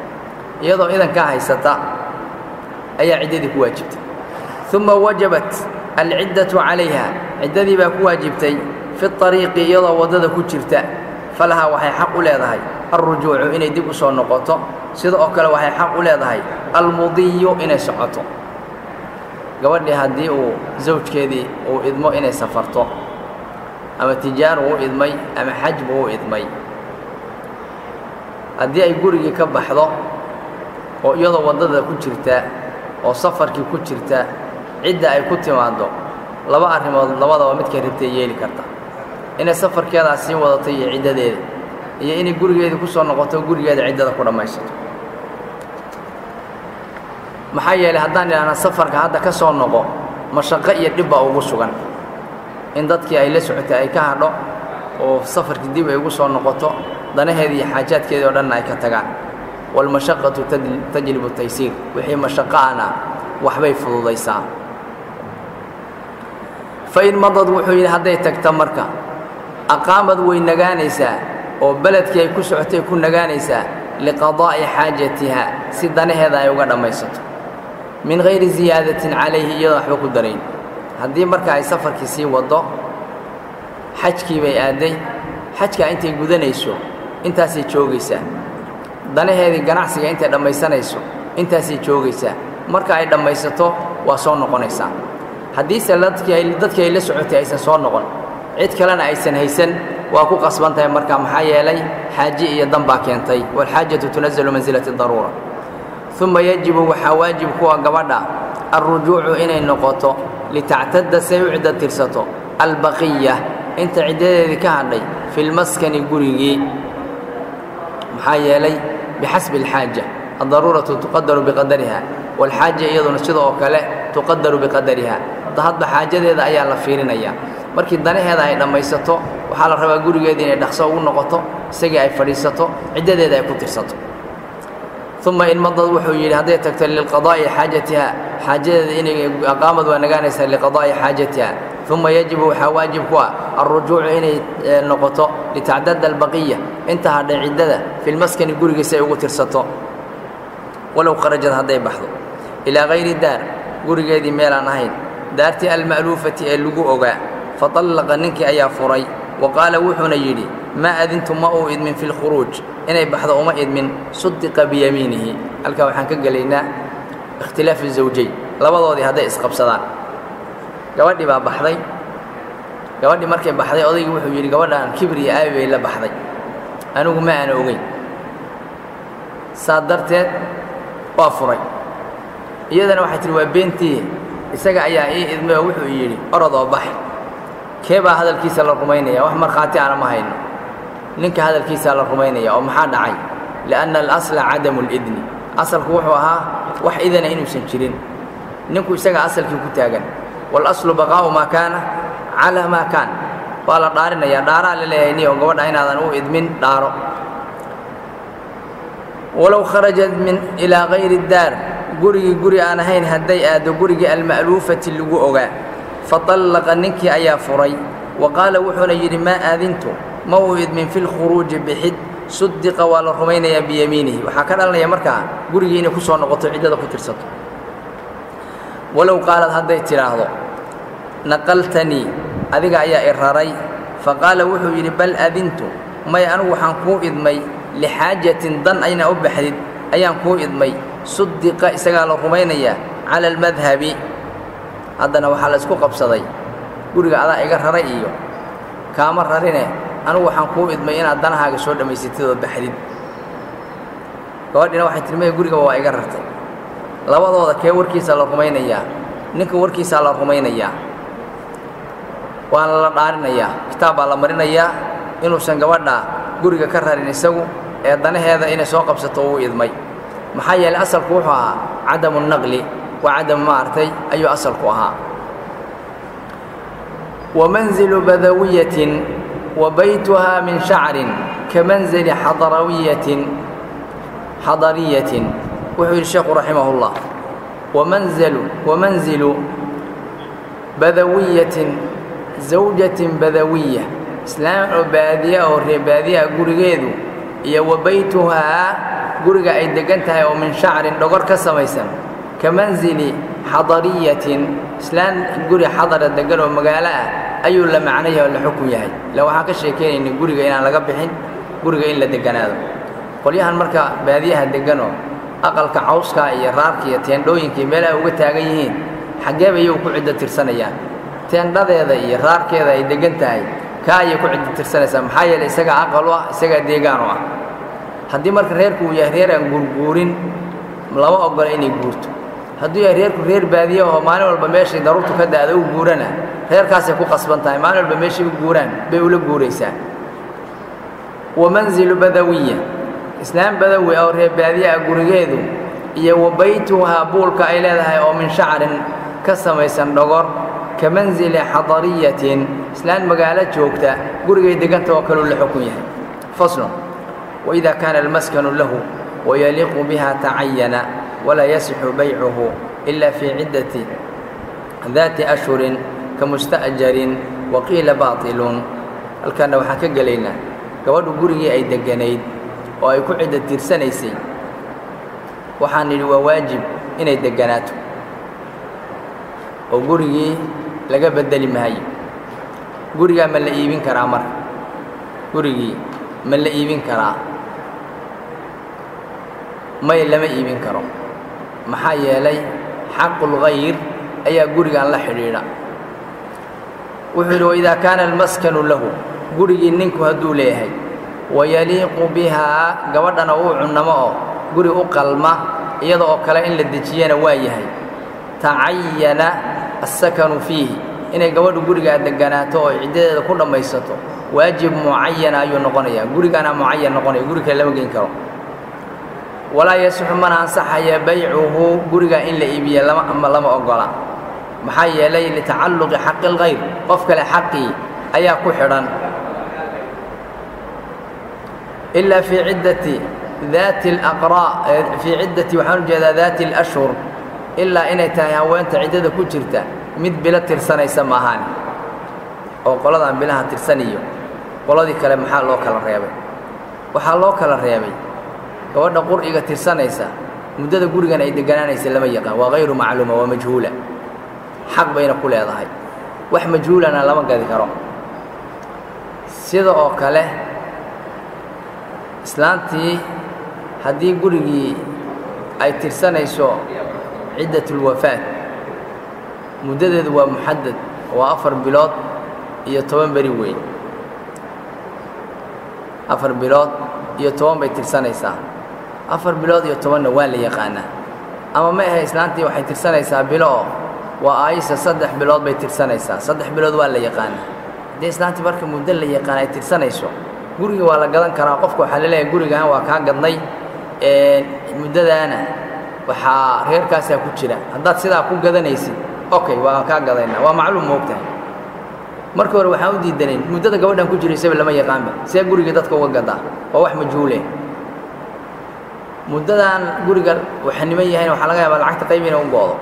[SPEAKER 3] iyadoo idankaa haysata ayaa ciddadii ku waajibtay uma wajabat alciddatu calayha ciddadii baa ku waajibtay fi ariiqi iyadoo waddada ku jirta falahaa waxay xaq u leedahay alrujuucu inay dib u soo noqoto sida oo kale waxay xaq u leedahay almudiyu inay socoto gabadhii haddii uu zawjkeedii uu idmo inay safarto ama tijaar uu idmay ama xaj buu u idmay haddii ay gurigii ka baxdo oo iyadoo waddada ku jirta oo safarkii ku jirta cidda ay ku timaaddo laba arrimood labadaba midkay rabtay yeeli karta inay safarkeedaa sii wadato iyo ciddadeeda iyo inay gurigeedii ku soo noqoto gurigeeda ciddada ku dhammaysato maxaa yeelay haddaan idhaahna safarka hadda ka soo noqo mashaqo iyo dhibba ugu sugan in dadkii ay la socotay ay ka hadho oo safarkii dib ay ugu soo noqoto danaheedii iyo xaajaadkeedii oo dhanna ay ka tagaan waalmashaqatu tajlibu taysiir wixii mashaqo ana waxbay fududaysaa fain madad wuxuu yidhi hadday tagta marka aqaamad way nagaanaysaa oo beledkii ay ku socotay ku nagaanaysaa liqadaa'i xaajatiha si danaheeda ay uga dhammaysato min hayri ziyaadatin calayhi iyadoo waxba ku darayn haddii marka ay safarkii sii waddo xajkii bay aadday xajkaa intay gudanayso intaasay joogaysaa danaheedii ganacsiga intay dhammaysanayso intaasay joogaysaa marka ay dhammaysato waa soo noqonaysaa haddiise dadkii ay la socotay aysan soo noqon cid kalena aysan haysan waa ku qasban tahay marka maxaa yeelay xaaje iyo dan baa keentay waalxaajatu tunazalu mansilati daruura uma yajibu waxaa waajib kuwa gabadha alrujuucu inay noqoto litactadda say u cidda tirsato albaqiya inta ciddadeedii ka hadhay fi lmaskani gurigii maxaa yeelay bixasbi alxaaja addaruuratu tuqadaru biqadariha waalxaaja iyaduna sida oo kale tuqadaru biqadariha hadba xaajadeeda ayaa la fiirinayaa markii danaheeda ay dhammaysato waxaa la rabaa gurigeedii inay dhaqso ugu noqoto isagii ay fadhiisato ciddadeeda ay ku tirsato uma in madad wuxuu yidhi hadday tagto lilqadaa'i xaajatiha xaajadeeda inay aqaamad waa nagaanaysaa liqadaa'i xaajatiha uma yajibu waxaa waajib ku ah alrujuucu inay noqoto litacdada albaqiya inta hadhay ciddada fi lmaskani gurigiisa ay ugu tirsato walow kharajad hadday baxdo ilaa hayri daar gurigeedii meelaan ahayn daartii alma'luufati ee lagu ogaa fatallaqa ninkii ayaa furay wa qaala wuxuuna yidhi maa adintu ma uu idmin fi lkhuruuj inay baxdo uma idmin sudiqa biyamiinihi halkaa waxaan ka gelaynaa ikhtilaafu zawjayn labadoodii hadday isqabsadaan gabadhii baa baxday gabadhii markay baxday odaygii wuxuu yidhi gabadhaan kibir iyo aabi bay la baxday anigu ma aana ogeyn saa darteed waa furay iyadana waxay tihi waa beentii isaga ayaa ii idmay oo wuxuu yidhi orodoo bax kee baa hadalkiisa la rumaynaya wax markhaati ana ma hayno ninka hadalkiisaa la rumaynaya oo maxaa dhacay lianna alasla cadamu lidni asalku wuxuu ahaa wax idana inuusan jirin ninku isaga asalkii ku taagan waalaslu baqaa'u maa kaana calaa maa kaan waa la dhaarinayaa dhaaraa la leeyahay ni oo gabadha inaadan u idmin dhaaro walow kharajat min ilaa hayri daar gurigii guri aan ahayn hadday aaddo gurigii alma'luufati lagu ogaa fatallaqa ninkii ayaa furay wa qaala wuxuuna yidhi maa aadintu ma uu idmin fi lkhuruuji bixid sudiqa waa la rumaynayaa biyamiinihi waxaa ka dhalanaya markaa gurigii inay ku soo noqoto ciddada ku tirsato walow qaalad hadday tidhaahdo naqaltanii adiga ayaa i raray faqaala wuxuu yidhi bal adintu may anigu waxaan kuu idmay lixaajatin dan ayna u baxdid ayaan kuu idmay sudiqa isagaa la rumaynayaa cala almadhabi haddana waxaa la isku qabsaday guriga adaa iga raray iyo kaama rarine anigu waxaan kuu idmay inaad danahaaga soo dhammaysatid oo baxdid gabadhina waxay tihi maya gurigaba waa iga rartay labadooda kee warkiisa la rumaynayaa ninka warkiisaa la rumaynayaa waana la dhaarinayaa kitaab baa la marinayaa inuusan gabadha guriga ka rarin isagu ee danaheeda inay soo qabsato uu idmay maxaa yeelay asalku wuxuu ahaa cadamu naqli waa cadam maartay ayuu asalku ahaa wamanzilu badawiyatin wa baytuhaa min shacrin kamanzili xadariyatin wuxuu yidhi sheekhu raximahullah wamanzilu badawiyatin zawjatin badawiya islaan oo baadiya oo reer baadiya gurigeedu iyo wa baytuhaa guriga ay degan tahay oo min shacrin dhogor ka samaysan ka manzili xadariyatin islaan guri xadara degan oo magaalo ah ayuu la macnayahay oo la xukun yahay la waxaan ka sheekeynayna guriga inaan laga bixin guriga in la deganaado qolyahan marka baadiyaha deganoo aqalka cawska iyo raarka iyo teendhooyinka meelaha uga taagan yihiin xagee bay ku cidda tirsanayaan teendhadeeda iyo raarkeeda ay degan tahay ka ay ku cidda tirsanaysaa maxaa yeelay isaga aqal ah isaga deegaan ah haddii marka reerku uu yahay reer aan gurguurin lama ogola inay guurto hadduu yahay reerku reer baadiyo oo maalin walba meeshii daruurtu ka daado u guurana reerkaasay ku qasban tahay maalin walba meeshii u guuraan bay ula guuraysaa wamanzilu badawiya islaam badawi oo reer baadiyo ah gurigeedu iyo wabaytuhaa buulka ay leedahay oo min shacrin ka samaysan dhogor ka manzili xadariyatin islaan magaalo joogta gurigay deganta oo kaleu la xukun yahay faslun وإذا كان المسكن له ويليق بها تعين ولا يصح بيعه إلا في عدة ذات أشهر كمستأجر وقيل باطل الكان waxaan ka galeynaa gabadhu gurigii ay deganayd oo ay ku cidda tirsanaysay waxaan nidhi waa waajib inay deganaato oo gurigii laga bedeli maayo guriga ma la iibin karaa marka gurigii ma la iibin karaa may lama iibin karo maxaa yeelay xaqul ghayr ayaa gurigan la xidhiidha wuxuu yidhi waidaa kaana almaskanu lahu gurigii ninku hadduu leeyahay wayaliiqu bihaa gabadhana uu cunnamo oo guri u qalma iyada oo kale in la dejiyana waa yahay tacayana assakanu fiihi inay gabadhu gurigaa deganaato oo ciddadeeda ku dhammaysato waajib mucayana ayuu noqonayaa gurigaana mucayan noqonaya guri kale lama geyn karo walaa yasixu mana ansaxaya baycuhu guriga in la iibiya lama ogola maxaa yeelay litacalluqi xaqi lghayr qof kale xaqii ayaa ku xidhan ilaa fii ciddati daati alaqraa fii ciddati waxaan ujeedaa daati alashhur ilaa inay tahay haweenta ciddada ku jirta mid bilo tirsanaysa maahaan oo qoladaan bilaha tirsaniyo qoladii kale maxaa loo kala reebay waxaa loo kala reebay gabadha qur'iga tirsanaysa muddada gurigan ay deganaanaysa lama yaqaan waa hayru macluuma waa majhuula xaq bayna ku leedahay wax majhuulana lama gadi karo sida oo kale islaantii haddii gurigii ay tirsanayso ciddatulwafaat muddadeedu waa muxadad waa 4 bilood iyo 10 beri weyn 4 bilood iyo 10 bay tirsanaysaa 4 bilood iyo 10na waa la yaqaanaa ama ma aha islaantii waxay tirsanaysaa bilo waa aysa 3 bilood bay tirsanaysaa 3 bilood waa la yaqaanaa haddii islaantii marka muddo la yaqaan ay tirsanayso guriga waa la gadan karaa qofka waxaa la leeyahay gurigan waa kaa gadnay muddadaana waxaa reerkaasaa ku jira haddaad sidaa ku gadanaysid okay waa kaa gadaynaa waa macluum moogtahay marka hore waxaan u diidanayn muddada gabadhan ku jiraysaba lama yaqaanba see guriga dadka uga gadaa waa wax majhuule muddadan guriga waxa niman yahayn waxaa laga yaabaa lacagta qayb inay u goodo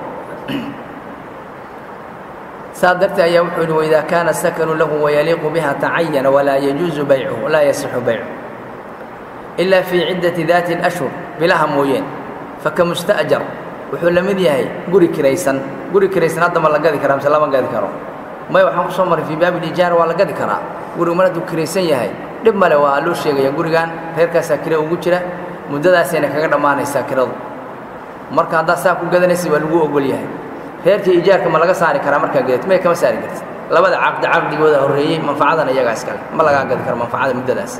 [SPEAKER 3] saa darteed ayaa wuxuu yidhi waidaa kaana sakanu lahu wayaliiqu biha tacayana walaa yajuuzu baycuhu laa yasixu baycuhu ilaa fii ciddati daati alashhur bilaha mooyeen faka musta'jar wuxuu la mid yahay guri kiraysan hadda ma la gadi karaa mise lama gadi karo may waxaan ku soo maray fii baabi lijaara waa la gadi karaa gurigu mar hadduu kiraysan yahay dhib male waa loo sheegaya gurigan reerkaasaa kira ugu jira muddadaasayna kaga dhammaanaysaa kiradu marka haddaad saa ku gadanaysa waa lagu ogol yahay reerkii ijaarka ma laga saari karaa markaa gadat may kama saari kartid labada caqdigooda horreeyey manfacadana iyagaa iskale ma lagaa gadi karo manfacada muddadaas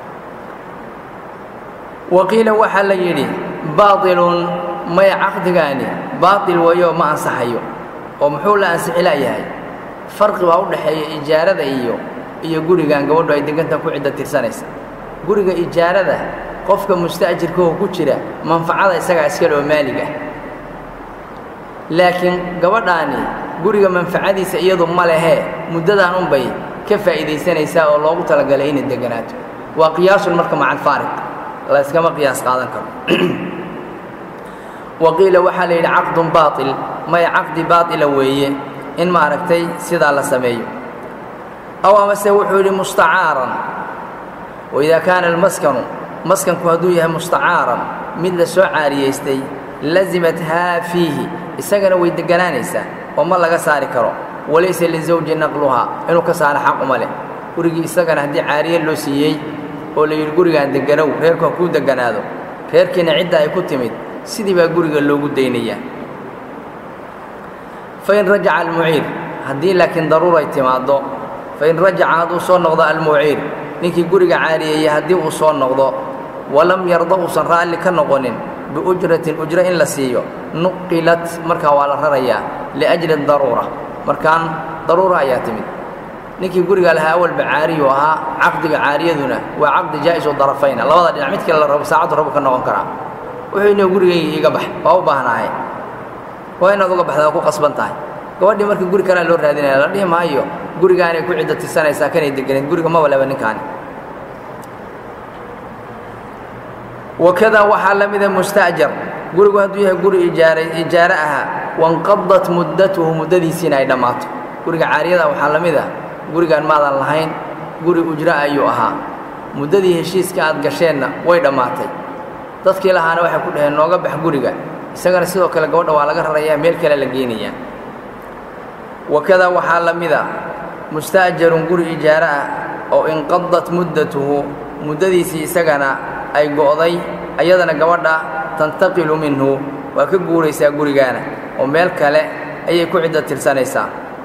[SPEAKER 3] waqiila waxaa la yidhi baatilun may caqdigaani baatil wayo ma ansaxayo oo muxuu la ansixi laayahay farqi baa u dhaxeeya ijaarada iyo gurigan gabadhu ay deganta ku cidda tirsanaysa guriga ijaarada qofka musta'jirkoo ku jira manfacada isagaa iskale oo maalig ah laakiin gabadhaani guriga manfacadiisa iyadu ma lehee muddadan unbay ka faa'iidaysanaysaa oo loogu talagalay inay deganaato waa qiyaasun marka maca alfaariq la iskama qiyaas qaadan karo waqiila waxaa la yidhi caqdun baatil may caqdi baatila weeye in maaragtay sidaa la sameeyo aw amase wuxuu yidhi mustacaaran waidaa kaana almaskanu maskanku hadduu yahay mustacaaran mid la soo caariyaystay lazimathaa fiihi isagana way deganaanaysaa oo ma laga saari karo walaysa lizawji naqluhaa inuu ka saaro xaq uma leh gurigii isagana haddii caariye loo siiyey oo la yidhi gurigaan deganow reerku ha kuu deganaado reerkiina cidda ay ku timid sidii baa guriga loogu daynayaa fain rajaca almuciir haddii laakiin daruuray timaaddo fain rajaca hadduu soo noqdo almuciir ninkii guriga caariyeeyey haddii uu soo noqdo walam yarda uusan raalli ka noqonin biujratin ujro in la siiyo nuqilat markaa waa la rarayaa liajli daruura markaan daruura ayaa timid ninkii guriga lahaa awalba caariyu ahaa caqdiga caariyaduna waa caqdi jaa'isu darafayna labada dhinac mid kale la rabo saacaddu rabo ka noqon karaa wuxuu inuu gurigayga iga bax waa u baahnahay waa inaad uga baxdaa ku qasban tahay gabadhii markii guri kalea loo raadinaya la dhihi maayo gurigaanay ku ciddo tirsanaysaa kanay deganeed guriga ma walaba ninkaani wakadaa waxaa la mida musta'jar gurigu hadduu yahay guri ijaare ahaa wanqadat muddatuhu muddadiisiina ay dhammaato guriga caariyada waxaa la mid ah gurigaan maadan lahayn guri ujra ayuu ahaa muddadii heshiiska aad gasheenna way dhammaatay dadkii lahaana waxay ku dhaheen nooga bax guriga isagana sidoo kale gabadha waa laga rarayaa meel kale la geynayaa wakadaa waxaa la mida musta'jarun guri ijaare ah oo inqadat muddatuhu muddadiisii isagana ay go'day ayadana gabadha tantaqilu minhu waa ka guuraysaa gurigaana oo meel kale ayay ku ciddo tirsanaysaa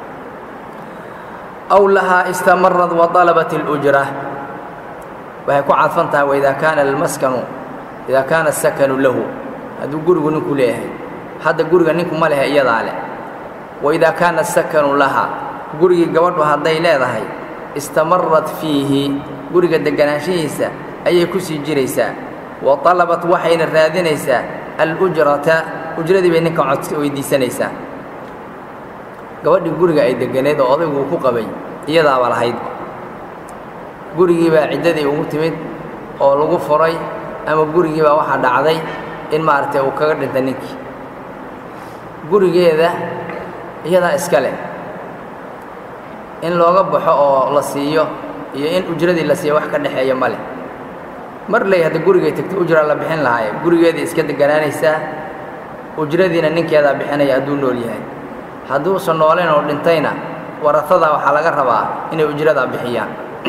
[SPEAKER 3] aw lahaa istamarad wa talabat alujra waxay ku cadfan tahay waidaa kaana almaskanu idaa kaana asakanu lahu hadduu gurigu ninku leeyahay hadda guriga ninku ma lehe iyadaa leh waidaa kaana asakanu laha gurigii gabadhu hadday leedahay istamarad fiihi guriga deganaanshihiisa ayay ku sii jiraysaa wa talabat waxayna raadinaysaa alujrata ujradii bay ninka codka weydiisanaysaa gabadhii guriga ay deganeed oo odaygu uu ku qabay iyadaaba lahayd gurigii baa ciddadii ugu timid oo lagu furay ama gurigii baa waxaa dhacday in maaragtay uu kaga dhintay ninkii gurigeeda iyadaa iska leh in looga baxo oo la siiyo iyo in ujradii la siiyo wax ka dhexeeya ma leh mar ley hadda gurigay tagtay ujra la bixin lahaaye gurigeedii iska deganaanaysaa ujradiina ninkeedaa bixinaya hadduu nool yahay hadduusan nooleen oo dhintayna warasada waxaa laga rabaa inay ujradaa bixiyaan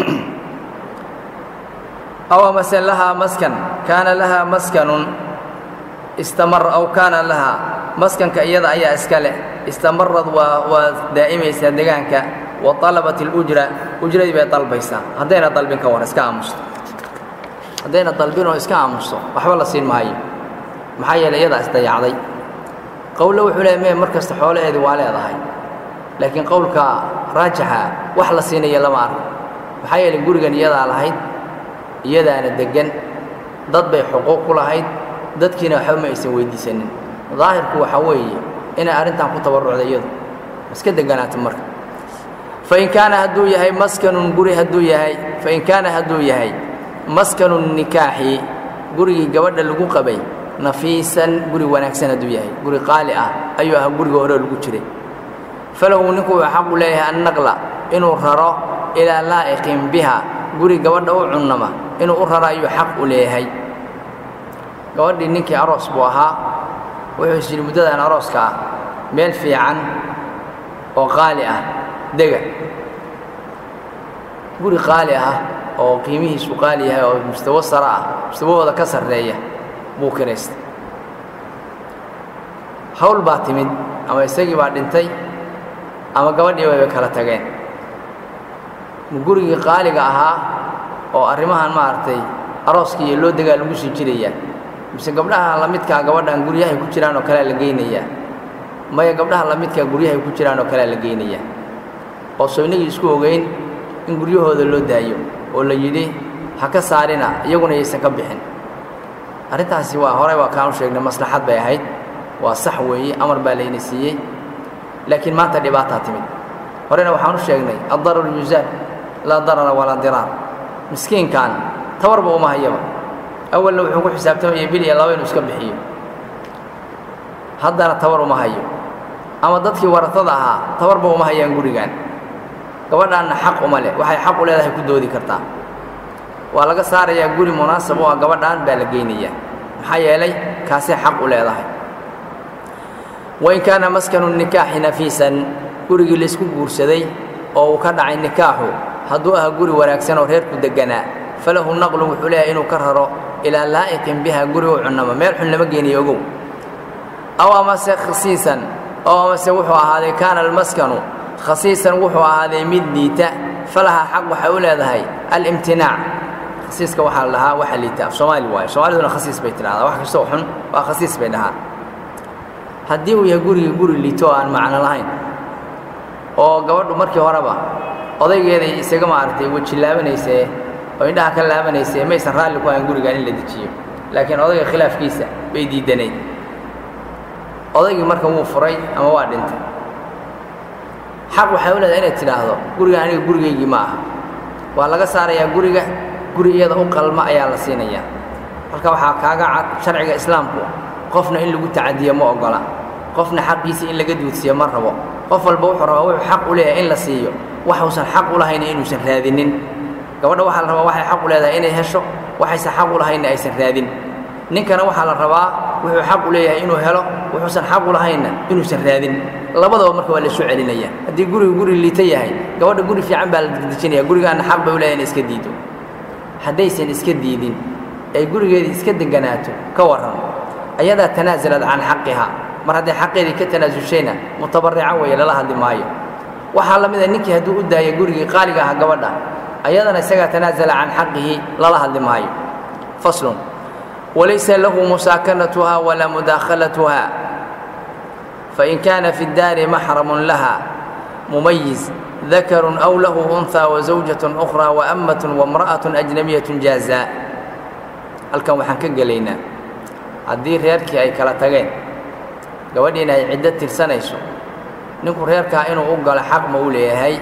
[SPEAKER 3] aw amase lahaa maskan kaana lahaa maskanun istamara aw kaana lahaa maskanka iyada ayaa iska leh istamarad waa daa'imaysaa degaanka wa talabat alujra ujradii bay dalbaysaa haddayna dalbin ka war iska aamusto haddayna dalbin oo iska aamusto waxba la siin maayo maxaa yeelay iyadaa isdayacday qowle wuxuu leeyahay mee mar kasta xoolaheedii waa leedahay laakiin qowlka raajixa wax la siinaya lama arko maxaa yeelay gurigan iyadaa lahayd iyadaana deggan dad bay xuquuq ku lahayd dadkiina waxba ma aysan weydiisanin daahirku waxaa weeye inay arrintan ku tabarrucday iyadu iska degganaata marka fain kaana hadduu yahay maskanun guri hadduu yahay fain kaana hadduu yahay maskanu nikaaxi gurigii gabadha lagu qabay nafiisan guri wanaagsan hadduu yahay guri qaali ah ayuu ahaa guriga hore lagu jiray falahu ninku wuxuu xaqu leeyahay annaqla inuu raro ilaa laa'iqin biha guri gabadha u cunnama inuu u raro ayuu xaq u leeyahay gabadhii ninkii aroos buu ahaa wuxuu is yidhi muddadan arooska ah meel fiican oo qaali ah dega guri qaali ah oo qiimihiisu qaali yahay oo mustawo sare ah mustawahooda ka sarreeya buu kiraystay hawl baa timid ama isagii baa dhintay ama gabadhii bay kala tageen gurigii qaaliga ahaa oo arrimahan maaragtay arooskii iyo loo degaa lagu sii jirayaa mise gabdhaha la midkaa gabadhan guryahay ku jiraan oo kalea la geynayaa maya gabdhaha la midkaa guryahay ku jiraan oo kalea la geynayaa oo soo inagii isku ogeyn in guryahooda loo daayo oo la yidhi ha ka saarina iyaguna yaysan ka bixin arrintaasi waa horey waa kaan u sheegnay maslaxad bay ahayd waa sax weeye amar baa layna siiyey laakiin maanta dhibaataa timid horena waxaan u sheegnay addararu yuzaal laa darara walaa diraar miskiinkan tabarba uma hayaba awalna wuxuu ku xisaabtamayay bil iyo laba inuu iska bixiyo haddana tabar uma hayo ama dadkii waratada ahaa tabarba uma hayaan gurigan gabadhaanna xaq uma leh waxay xaq u leedahay ku doodi kartaa waa laga saarayaa guri munaasab u ah gabadhaan baa la geynayaa محيالي كاسي حق لهذا وإن كان مسكن النكاح نفيسا قرق لسكو قرسدي أو كدع النكاح هدوها قري وراكسن وريرك دقنا فله النقل وحلاه إنه كرهره إلى لائق بها قري وعنما ميرح لمجيني يقوم أو أمس خصيصا أو أمس وحوى هذا كان المسكن خصيصا وحوى هذا مدنيتا فلها حق حول هذا الامتناع خصيص كوحل لها وحليتا في صومالي واي صومالي دون خصيص بيتنا هذا واحد صوحن وخصيص بينها هديه يا قري اللي توان معنا لهين oo gabadhu markii horeba odaygeeda isaga maartay waji laabanaysa oo indhaha ka laabanaysa ma aysan raali ku ahayn guriga in la dejiyo laakiin odayga khilaafkiisa bay diidanay odaygii marka uu furay ama waa dhintay xaq waxa uu leeyahay inay tiraahdo guriga aniga gurigeygii ma aha waa laga saarayaa gurigeeda u qalma ayaa la siinayaa halka waxa kaaga cad sharciga islaamku qofna in lagu tacaadiyo ma ogola qofna xaqiisa in laga duudsiyo ma rabo qof walba wuxuu rabaa wuxuu xaq u leeyahay in la siiyo waxuusan xaq u lahayn inuusan raadinin gabadha waxa la rabaa waxay xaq u leedahay inay hesho waxaysan xaq u lahayn aysan raadin ninkana waxa la rabaa wuxuu xaq u leeyahay inuu helo wuxuusan xaq u lahayn inuusan raadin labadaba marka waa la soo celinaya hadii guri liita yahay gabadha guri fiican baa la dejinaya gurigaana xaq bay u leeyahay in iska diido hadaysan iska diidin ay gurigeeda iska deganaato ka waran ayada tanaasulad aan xaqiha mar haday xaqeedii ka tanaasulshayna mutabarrican way la hadli maayo waxa la mid ah ninkii haduu u daayo gurigii qaaliga ah gabadha ayadana isaga tanaasula aan xaqihi la hadli maayo faslun وليس له مساكنتها ولا مداخلتها فإن كان في الدار محرم لها مميز ذكر أو له أنثى وزوجة أخرى وأمة وامرأة أجنبية جازاء الكم وحنك قلينا الدير يركي أي كلا تغين قوادينا عدة السنة نقول يركا إنه أقل حق مولي هاي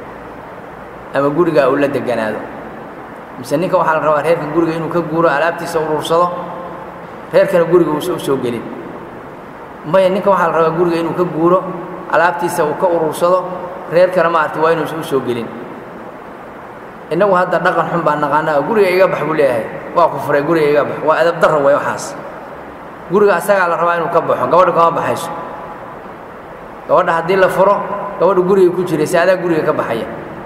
[SPEAKER 3] أما قرقا أولا دقنادو مسنينka waxa la rabaa reerka guriga inuu ka guuro alaabtiisa urursado reerkana guriga uu soo gelin ma ninka waxa la rabaa guriga inuu ka guuro alaabtiisa uu ka urursado reerkana ma arti waa inuu soo gelin inagu hadda dhaqan xun baan naqaanaa guriga iga bax buu leeyahay waa ku furay guriga iga bax waa adab darro way waxaas guriga asaga la rabaa inuu ka baxo gabadha kama baxayso gabadha hadii la furo gabadha guriga ku jiraysa adaa guriga ka baxaya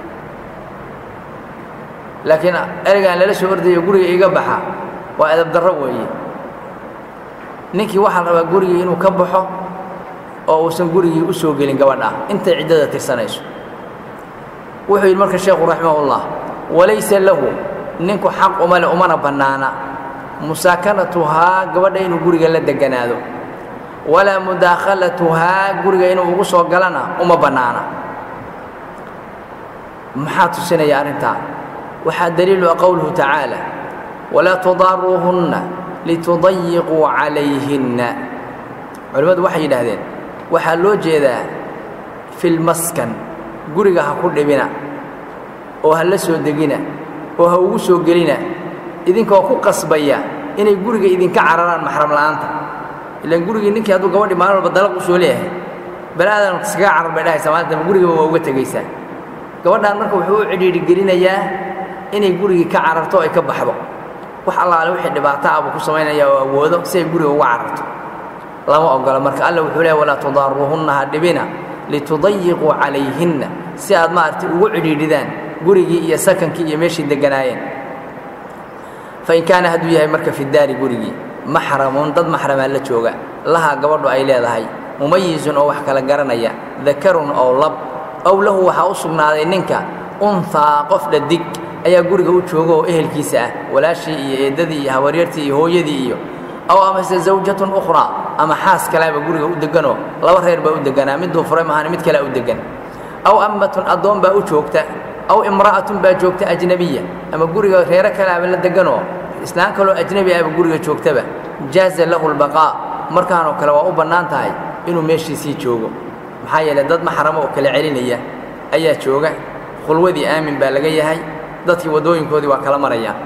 [SPEAKER 3] لكن أرجع للا شو أرضي يقولي إيجا بحا وأذا بدروا وياه نكى واحد ربع قولي إنه كبحه أو سنقولي أسوق لين جوانا أنت عدة السنة وحي المركز الشيخ رحمه الله وليس له نكو حق أمانة أمانة بنانا مساكنتها جوانا إنه قولي جل دجنادو ولا مداخلتها قولي إنه أسوق جلنا بنانا محاط السنة يا أنت وحد دليل قوله تعالى ولا تضاروهن لتضيقوا عليهن علماء وحي هذين وحلو جيدا في المسكن غريغا كو دبينا او هل سو دغينا او هو سو غلينا idinka ku qasbaya inay guriga idinka cararaan maxram laanta ila guriga ninka haduu gabadhi maalin walba dalaq u soo leeyahay balaadan iskaga carab bay Soomaaliya guriga waa uga tagaysaa gabadhan marka wuxuu u cidhiidhi gelinayaa inay guriga ka cararto ay ka baxdo wax allaale wixii dhibaato ah ku sameynaya oo awoodo si ay guriga uga cararto lama ogola marka alla wuxuu leeyahay wala tudaruhunna hadibina litudayyiqu alayhinna si aad ma arti ugu cidhiidhidaan gurigi iyo sakankii iyo meeshii deganaayeen fa in kana hadu yahay marka fi daari gurigi mahramun dad mahrama la jooga laha gabadhu ay leedahay mumayizun oo wax kala garanaya dhakarun oo lab aw lahu waxa u sugnaaday ninka untha qof dhadig ayaa guriga u jooga oo ehelkiisa ah walaashii iyo eedadii iyo hawaryartii iyo hooyadii iyo aw ama zawjatun ukhra ama xaas kale ba guriga u degano laba reer ba u deganaa mid uu furay mahan mid kale u degan aw ammatun adoon ba u joogta aw imra'atun ba joogta ajnabiyya ama guriga reer kale ba la degano islaan kale oo ajnabi ah guriga joogtaba jaaza lahu albaqa markaan oo kale waa u banaan tahay inuu meeshiisii joogo maxaa yeelay dad maxram oo kale celinaya ayaa jooga khulwadii aamin baa laga yahay dadkii wadooyinkoodii waa kala marayaan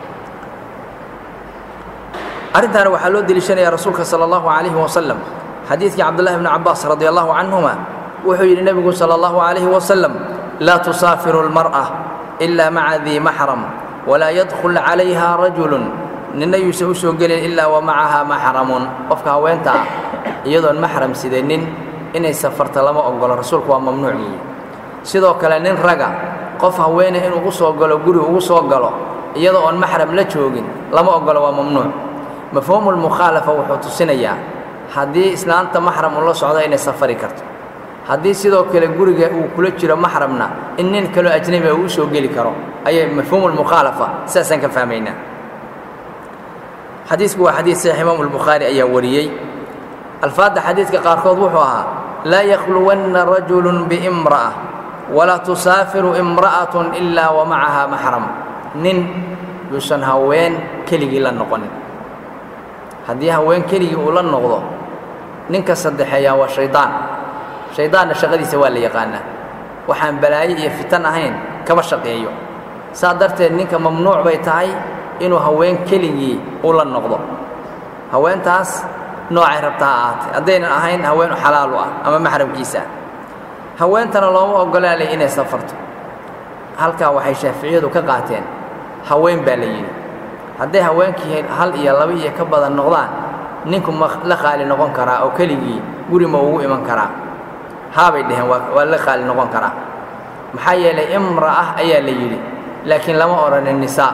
[SPEAKER 3] arintan waxa loo dilishanaya rasuulka sallallahu alayhi wa sallam xadiiskii Abdullah ibn Abbas radiyallahu anhuma wuxuu yiri nabigu sallallahu alayhi wa sallam la tusafiru almar'a illa ma'a dhi mahram ولا يدخل عليها رجل nina yuusan u soo gelin ilaa wa macahaa maxramun qofka haweenta ah iyadoon maxram sidanin inay safarta lama ogolo rasuulku waa mamnuuc yihiin sidoo kale nin raga qof haweene inuu u soo galo guri ugu soo galo iyadoo oon maxram la joogin lama ogolo waa mamnuuc mafhuumul mukhaalafa wuxuu tusinayaa haddii islaanta maxram ula socdo inay safari karto haddii sidoo kale guriga uu kula jiro maxramna in nin kaloo ajnabi uu soo geli karo ayay mafhuumul mukhaalafa saasan ka fahmaynaa xadiisku waa xadiis sahih imaam al-bukhari ayaa wariyay alfaada xadiiska qaarkood wuxuu ahaa laa yakhluwanna rajulun biimra'a wala tusaafiru imra'atun ilaa wa macaha maxram nin yuusan haween keligii la noqonin haddii haween keligii uu la noqdo ninka saddexeeyaa waa shaydaanna shaqadiisa waa la yaqaanaa waxaan balaayo iyo fitan ahayn kama shaqeeyo saa darteed ninka mamnuuc bay tahay inuu haween keligii u la noqdo haweentaas noocay rabtaa ha ahaatee haddaynan ahayn haween xalaal u ah ama maxramkiisa haweentana looma ogolaalay inay safarto halkaa waxay shaaficiyadu ka qaateen haween baa la yidhi hadday haweenkii hal iyo laba iyo ka badan noqdaan ninku ma la qaali noqon karaa oo keligii guri ma ugu iman karaa haabay dheheen waa la qaali noqon karaa maxaa yeelay imra'ah ayaa la yidhi laakiin lama odhanin nisaa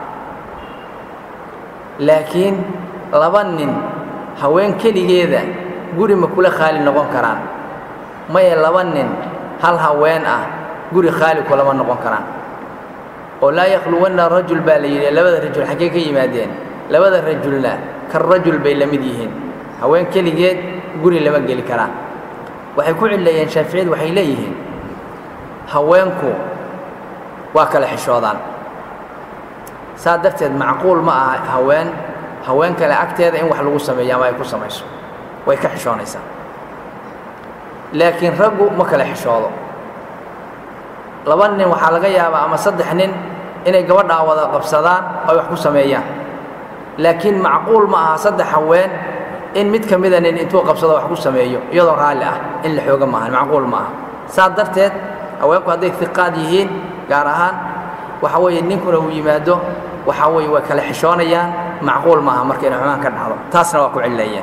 [SPEAKER 3] laakiin laba nin haween keligeeda guri ma kula qaali noqon karaan maye laba nin hal haween ah guri qaali kulama noqon karaan oo laa yakhluwanna rajul baa la yidhi labada rajul xaggee ka yimaadeen labada rajulna kan rajul bay la mid yihiin haween keligeed guri lama geli karaan waxay ku cileeyeen shaaficiyadu waxay leeyihiin haweenku waa kala xishoodaan saa darteed macquul ma aha haween kale agteeda in wax lagu sameeyo ama ay ku samayso way ka xishoonaysaa laakiin raggu ma kala xishoodo laba nin waxaa laga yaabaa ama saddex nin inay gabadhaa wada qabsadaan oo ay wax ku sameeyaan laakiin macquul ma aha saddex haween in mid ka mida nin intuu qabsado wax ku sameeyo iyadoo raalli ah in la xooga maahan macquul ma aha saa darteed haweenku hadday hiqaad yihiin gaar ahaan waxa weeye ninkuna uu yimaado waxa weeye way kala xishoonayaan macquul ma aha marka inay xumaan ka dhacdo taasna waa ku cileeyeen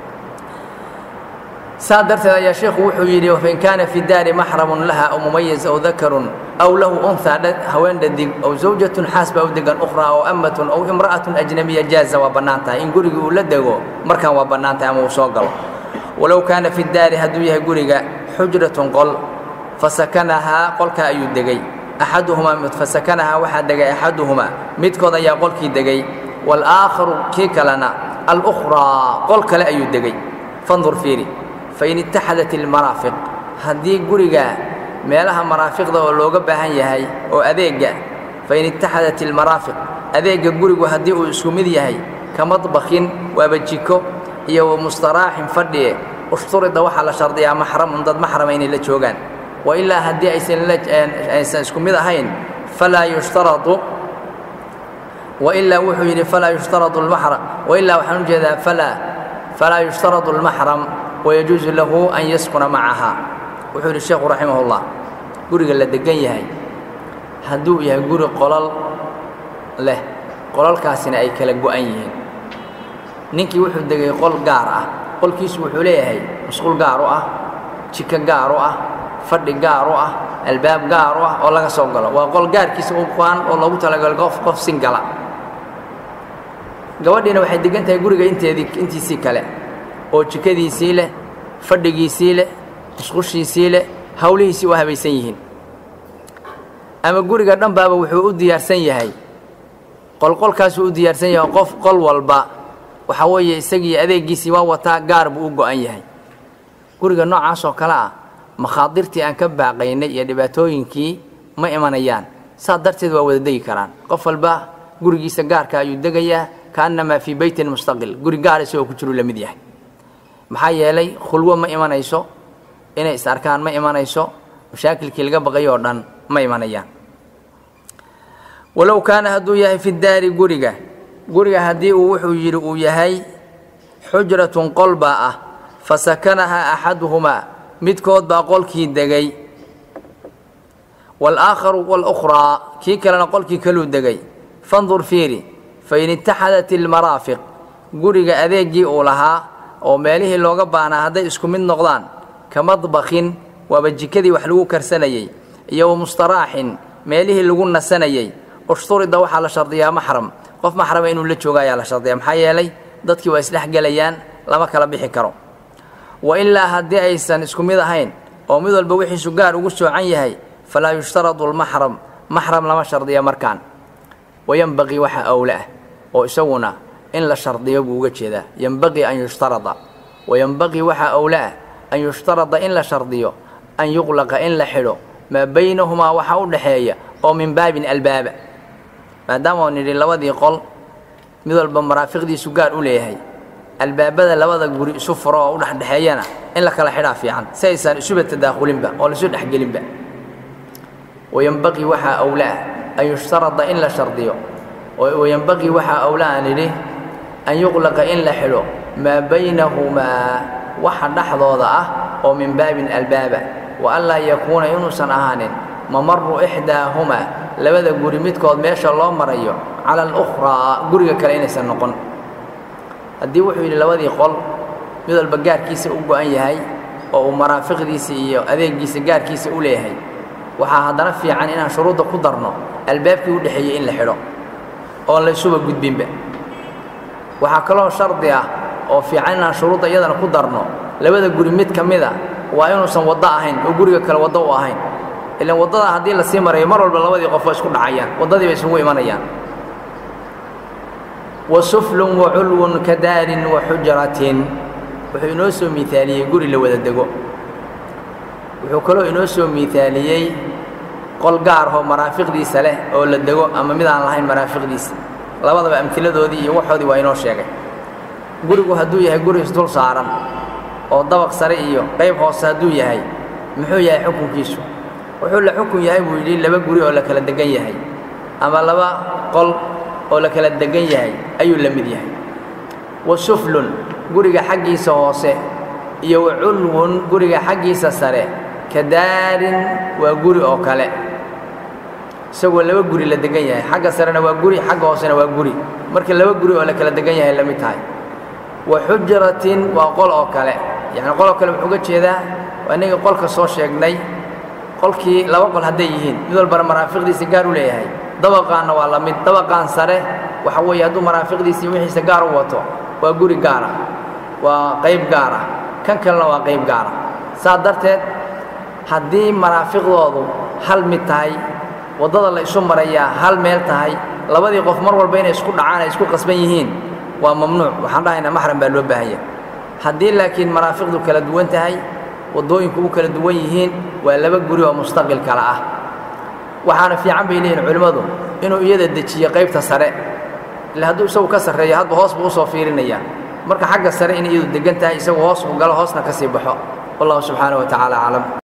[SPEAKER 3] saa darteed ayaa sheekhu wuxuu yidhi fain kaana fi daari maxramun laha aw mumayiz aw dakarun aw lahu unhaa haween dhadig aw zawjatun xaas baa u degan ukhraa aw amatun aw imra'atun ajnabiya jaaza waa bannaan tahay in gurigii uu la dego markaan waa bannaan tahay ama uu soo galo walow kaana fi daari hadduu yahay guriga xujratun qol fasakanahaa qolkaa ayuu degay axaduhumaa fasakanahaa waxaa degay axaduhumaa midkood ayaa qolkii degay waalaaakharu kii kalena alukhraa qol kale ayuu degay fandur fiiri fain ittaxadat ilmaraafiq haddii guriga meelaha maraafiqda oo looga baahan yahay oo adeegga fain ittaxadat ilmaraafiq adeegga gurigu haddii uu isku mid yahay ka madbakin waaba jiko iyo wa mustaraaxin fadhiye ushturida waxaa la shardiyaa maxramun dad maxrama inay la joogaan wailaa haddii aysan isku mid ahayn falaa yushtaradu wailaa wuxuu yidhi falaa yushtaradu lmaxram wailaa waxaan u jeedaa falaa yushtaradu almaxram wayajuusu lahu an yaskuna macaha wuxuu yidhi sheekhu raximahullah guriga la degan yahay hadduu yahay guri qolal leh qolalkaasina ay kala go'an yihiin ninkii wuxuu degay qol gaar ah qolkiisu wuxuu leeyahay musqul gaar u ah jiko gaar u ah fadhi gaar u ah albaab gaar u ah oo laga soo galo waa qol gaarkiisa u qaan oo loogu talagalay qof singala gabadhiina waxay degan tahay guriga intiisii kale oo jikadiisii leh fadhigiisii leh musqushiisii leh hawlihiisii u habaysan yihiin ama guriga dhan baaba wuxuu u diyaarsan yahay qolqolkaasuu u diyaarsan yahay qof qol walba waxaa weeye isagii adeeggiisii waa wataa gaar buu u go'an yahay guriga noocaasoo kale ah makhaadirtii aan ka baaqaynay iyo dhibaatooyinkii ma imanayaan saa darteed waa wada degi karaan qof walba gurigiisa gaarka ayuu degayaa kaannamaa fii beytin mustaqil guri gaar isagoo ku jiruu la mid yahay maxaa yeelay khulwo ma imanayso inay is arkaan ma imanayso mashaakilkii laga baqay oo dhan ma imanayaan walow kaana hadduu yahay fi daari guriga haddii uu wuxuu yidhi uu yahay xujratun qol baa ah fasakanahaa axaduhumaa midkood baa qolkii degay walaakharu walukhraa kii kalena qolkii kaluu degay fandur fiiri fain ittaxadat ilmaraafiq guriga adeegii uu lahaa oo meelihii looga baahnaa hadday isku mid noqdaan ka madbakhin waaba jikadii wax lagu karsanayey iyo mustaraaxin meelihii lagu nasanayey ushturida waxaa la shardiyaa maxram qof maxrama inuu la jooga ayaa la shardiyaa maxaa yeelay dadkii waa isdhex gelayaan lama kala bixi karo wa ilaa haddii aysan isku mid ahayn oo mid walba wixiisu gaar ugu soocan yahay falaa yushtaradu almaxram maxram lama shardiya markaan wayanbaqii waxa awla ah oo isaguna in la shardiyo buu uga jeedaa yanbaqii an yushtarada wayanbaqii waxa awla ah an yushtarada in la shardiyo an yuqlaqa in la xidho maa baynahumaa waxa u dhaxeeya oo min baabin albaaba maadaama oo nidhi labadii qol mid walba maraafiqdiisu gaar u leeyahay albaabada labada guri isu furo oo u dhexdhexeeyana in la kala xidhaa fiican si aysan isuba tadaakulinba oo laisu dhexgelinba wayanbaqii waxaa awlaa an yushtarada in la shardiyo wayanbaqii waxaa awlaa nidhi an yuqlaqa in la xidho maa baynahumaa waxa dhexdooda ah oo min baabin albaaba wa anlaa yakuuna inuusan ahaanin mamaru ixdaahumaa labada guri midkood meesha loo marayo cala alukhraa guriga kale inaysan noqon haddii wuxuu yidhi labadii qol mid walba gaarkiisa u go'an yahay oo uu maraafiqdiisa iyo adeegiisa gaarkiisa u leeyahay waxaa haddana fiican inaan shuruudda ku darno albaabkii u dhexeeyey in la xidho oon la isuba gudbinba waxaa kaloo shardi ah oo fiican inaan shuruudda iyadana ku darno labada guri mid ka mida waa inuusan waddo ahayn oo guriga kale waddo u ahayn ilaan waddadaa haddii la sii marayo mar walba labadii qof waa isku dhacayaan waddadii bay isugu imanayaan wasuflun waculwun ka daarin wa xujratin wuxuu inoo soo miaaliyey guri la wada dego wuxuu kaloo inoo soo miaaliyey qol gaarahoo maraafiqdiisa leh oo la dego ama mid aan lahayn maraafiqdiisa labadaba amtiladoodii iyo waxoodii waa inoo sheegay gurigu hadduu yahay guri isdul saaran oo dabaq sare iyo qayb hoose hadduu yahay muxuu yahay xukunkiisu wuxuu la xukun yahay buu yidhi laba guri oo la kala degan yahay ama laba qol oo la kala degan yahay ayuu la mid yahay wasuflun guriga xaggiisa hoose iyo waculwun guriga xaggiisa sare ka daarin waa guri oo kale isagoo laba guri la degan yahay xagga sarena waa guri xagga hoosena waa guri marka laba guri oo la kala degan yahay la mid tahay wa xujratin waa qol oo kale yacni qol oo kale wuxuu uga jeedaa waa inagii qolka soo sheegnay qolkii laba qol hadday yihiin mid walbana maraafiqdiisa gaar u leeyahay dabaqaanna waa la mid dabaqaan sare waxa weeye hadduu maraafiqdiisii wixiisa gaar u wato waa guri gaara waa qayb gaara kan kalena waa qayb gaara saa darteed haddii maraafiqdoodu hal mid tahay waddada la isu marayaa hal meel tahay labadii qof mar walba inay isku dhacaan ay isku qasban yihiin waa mamnuuc waxaan dhahaynaa maxram baa loo baahanya haddii laakiin maraafiqdu kala duwan tahay waddooyinku u kala duwan yihiin waa laba guri oo mustaqil kale ah waxaana fiican bay leeyihin culimmadu inuu iyada dejiyo qaybta sare ila hadduu isagu ka sarreeyo hadba hoos buu usoo fiirinayaa marka xagga sare inay iyadu degan tahay isagu hoos u galo hoosna ka sii baxo wallahu subxaanahu wa tacaala aclam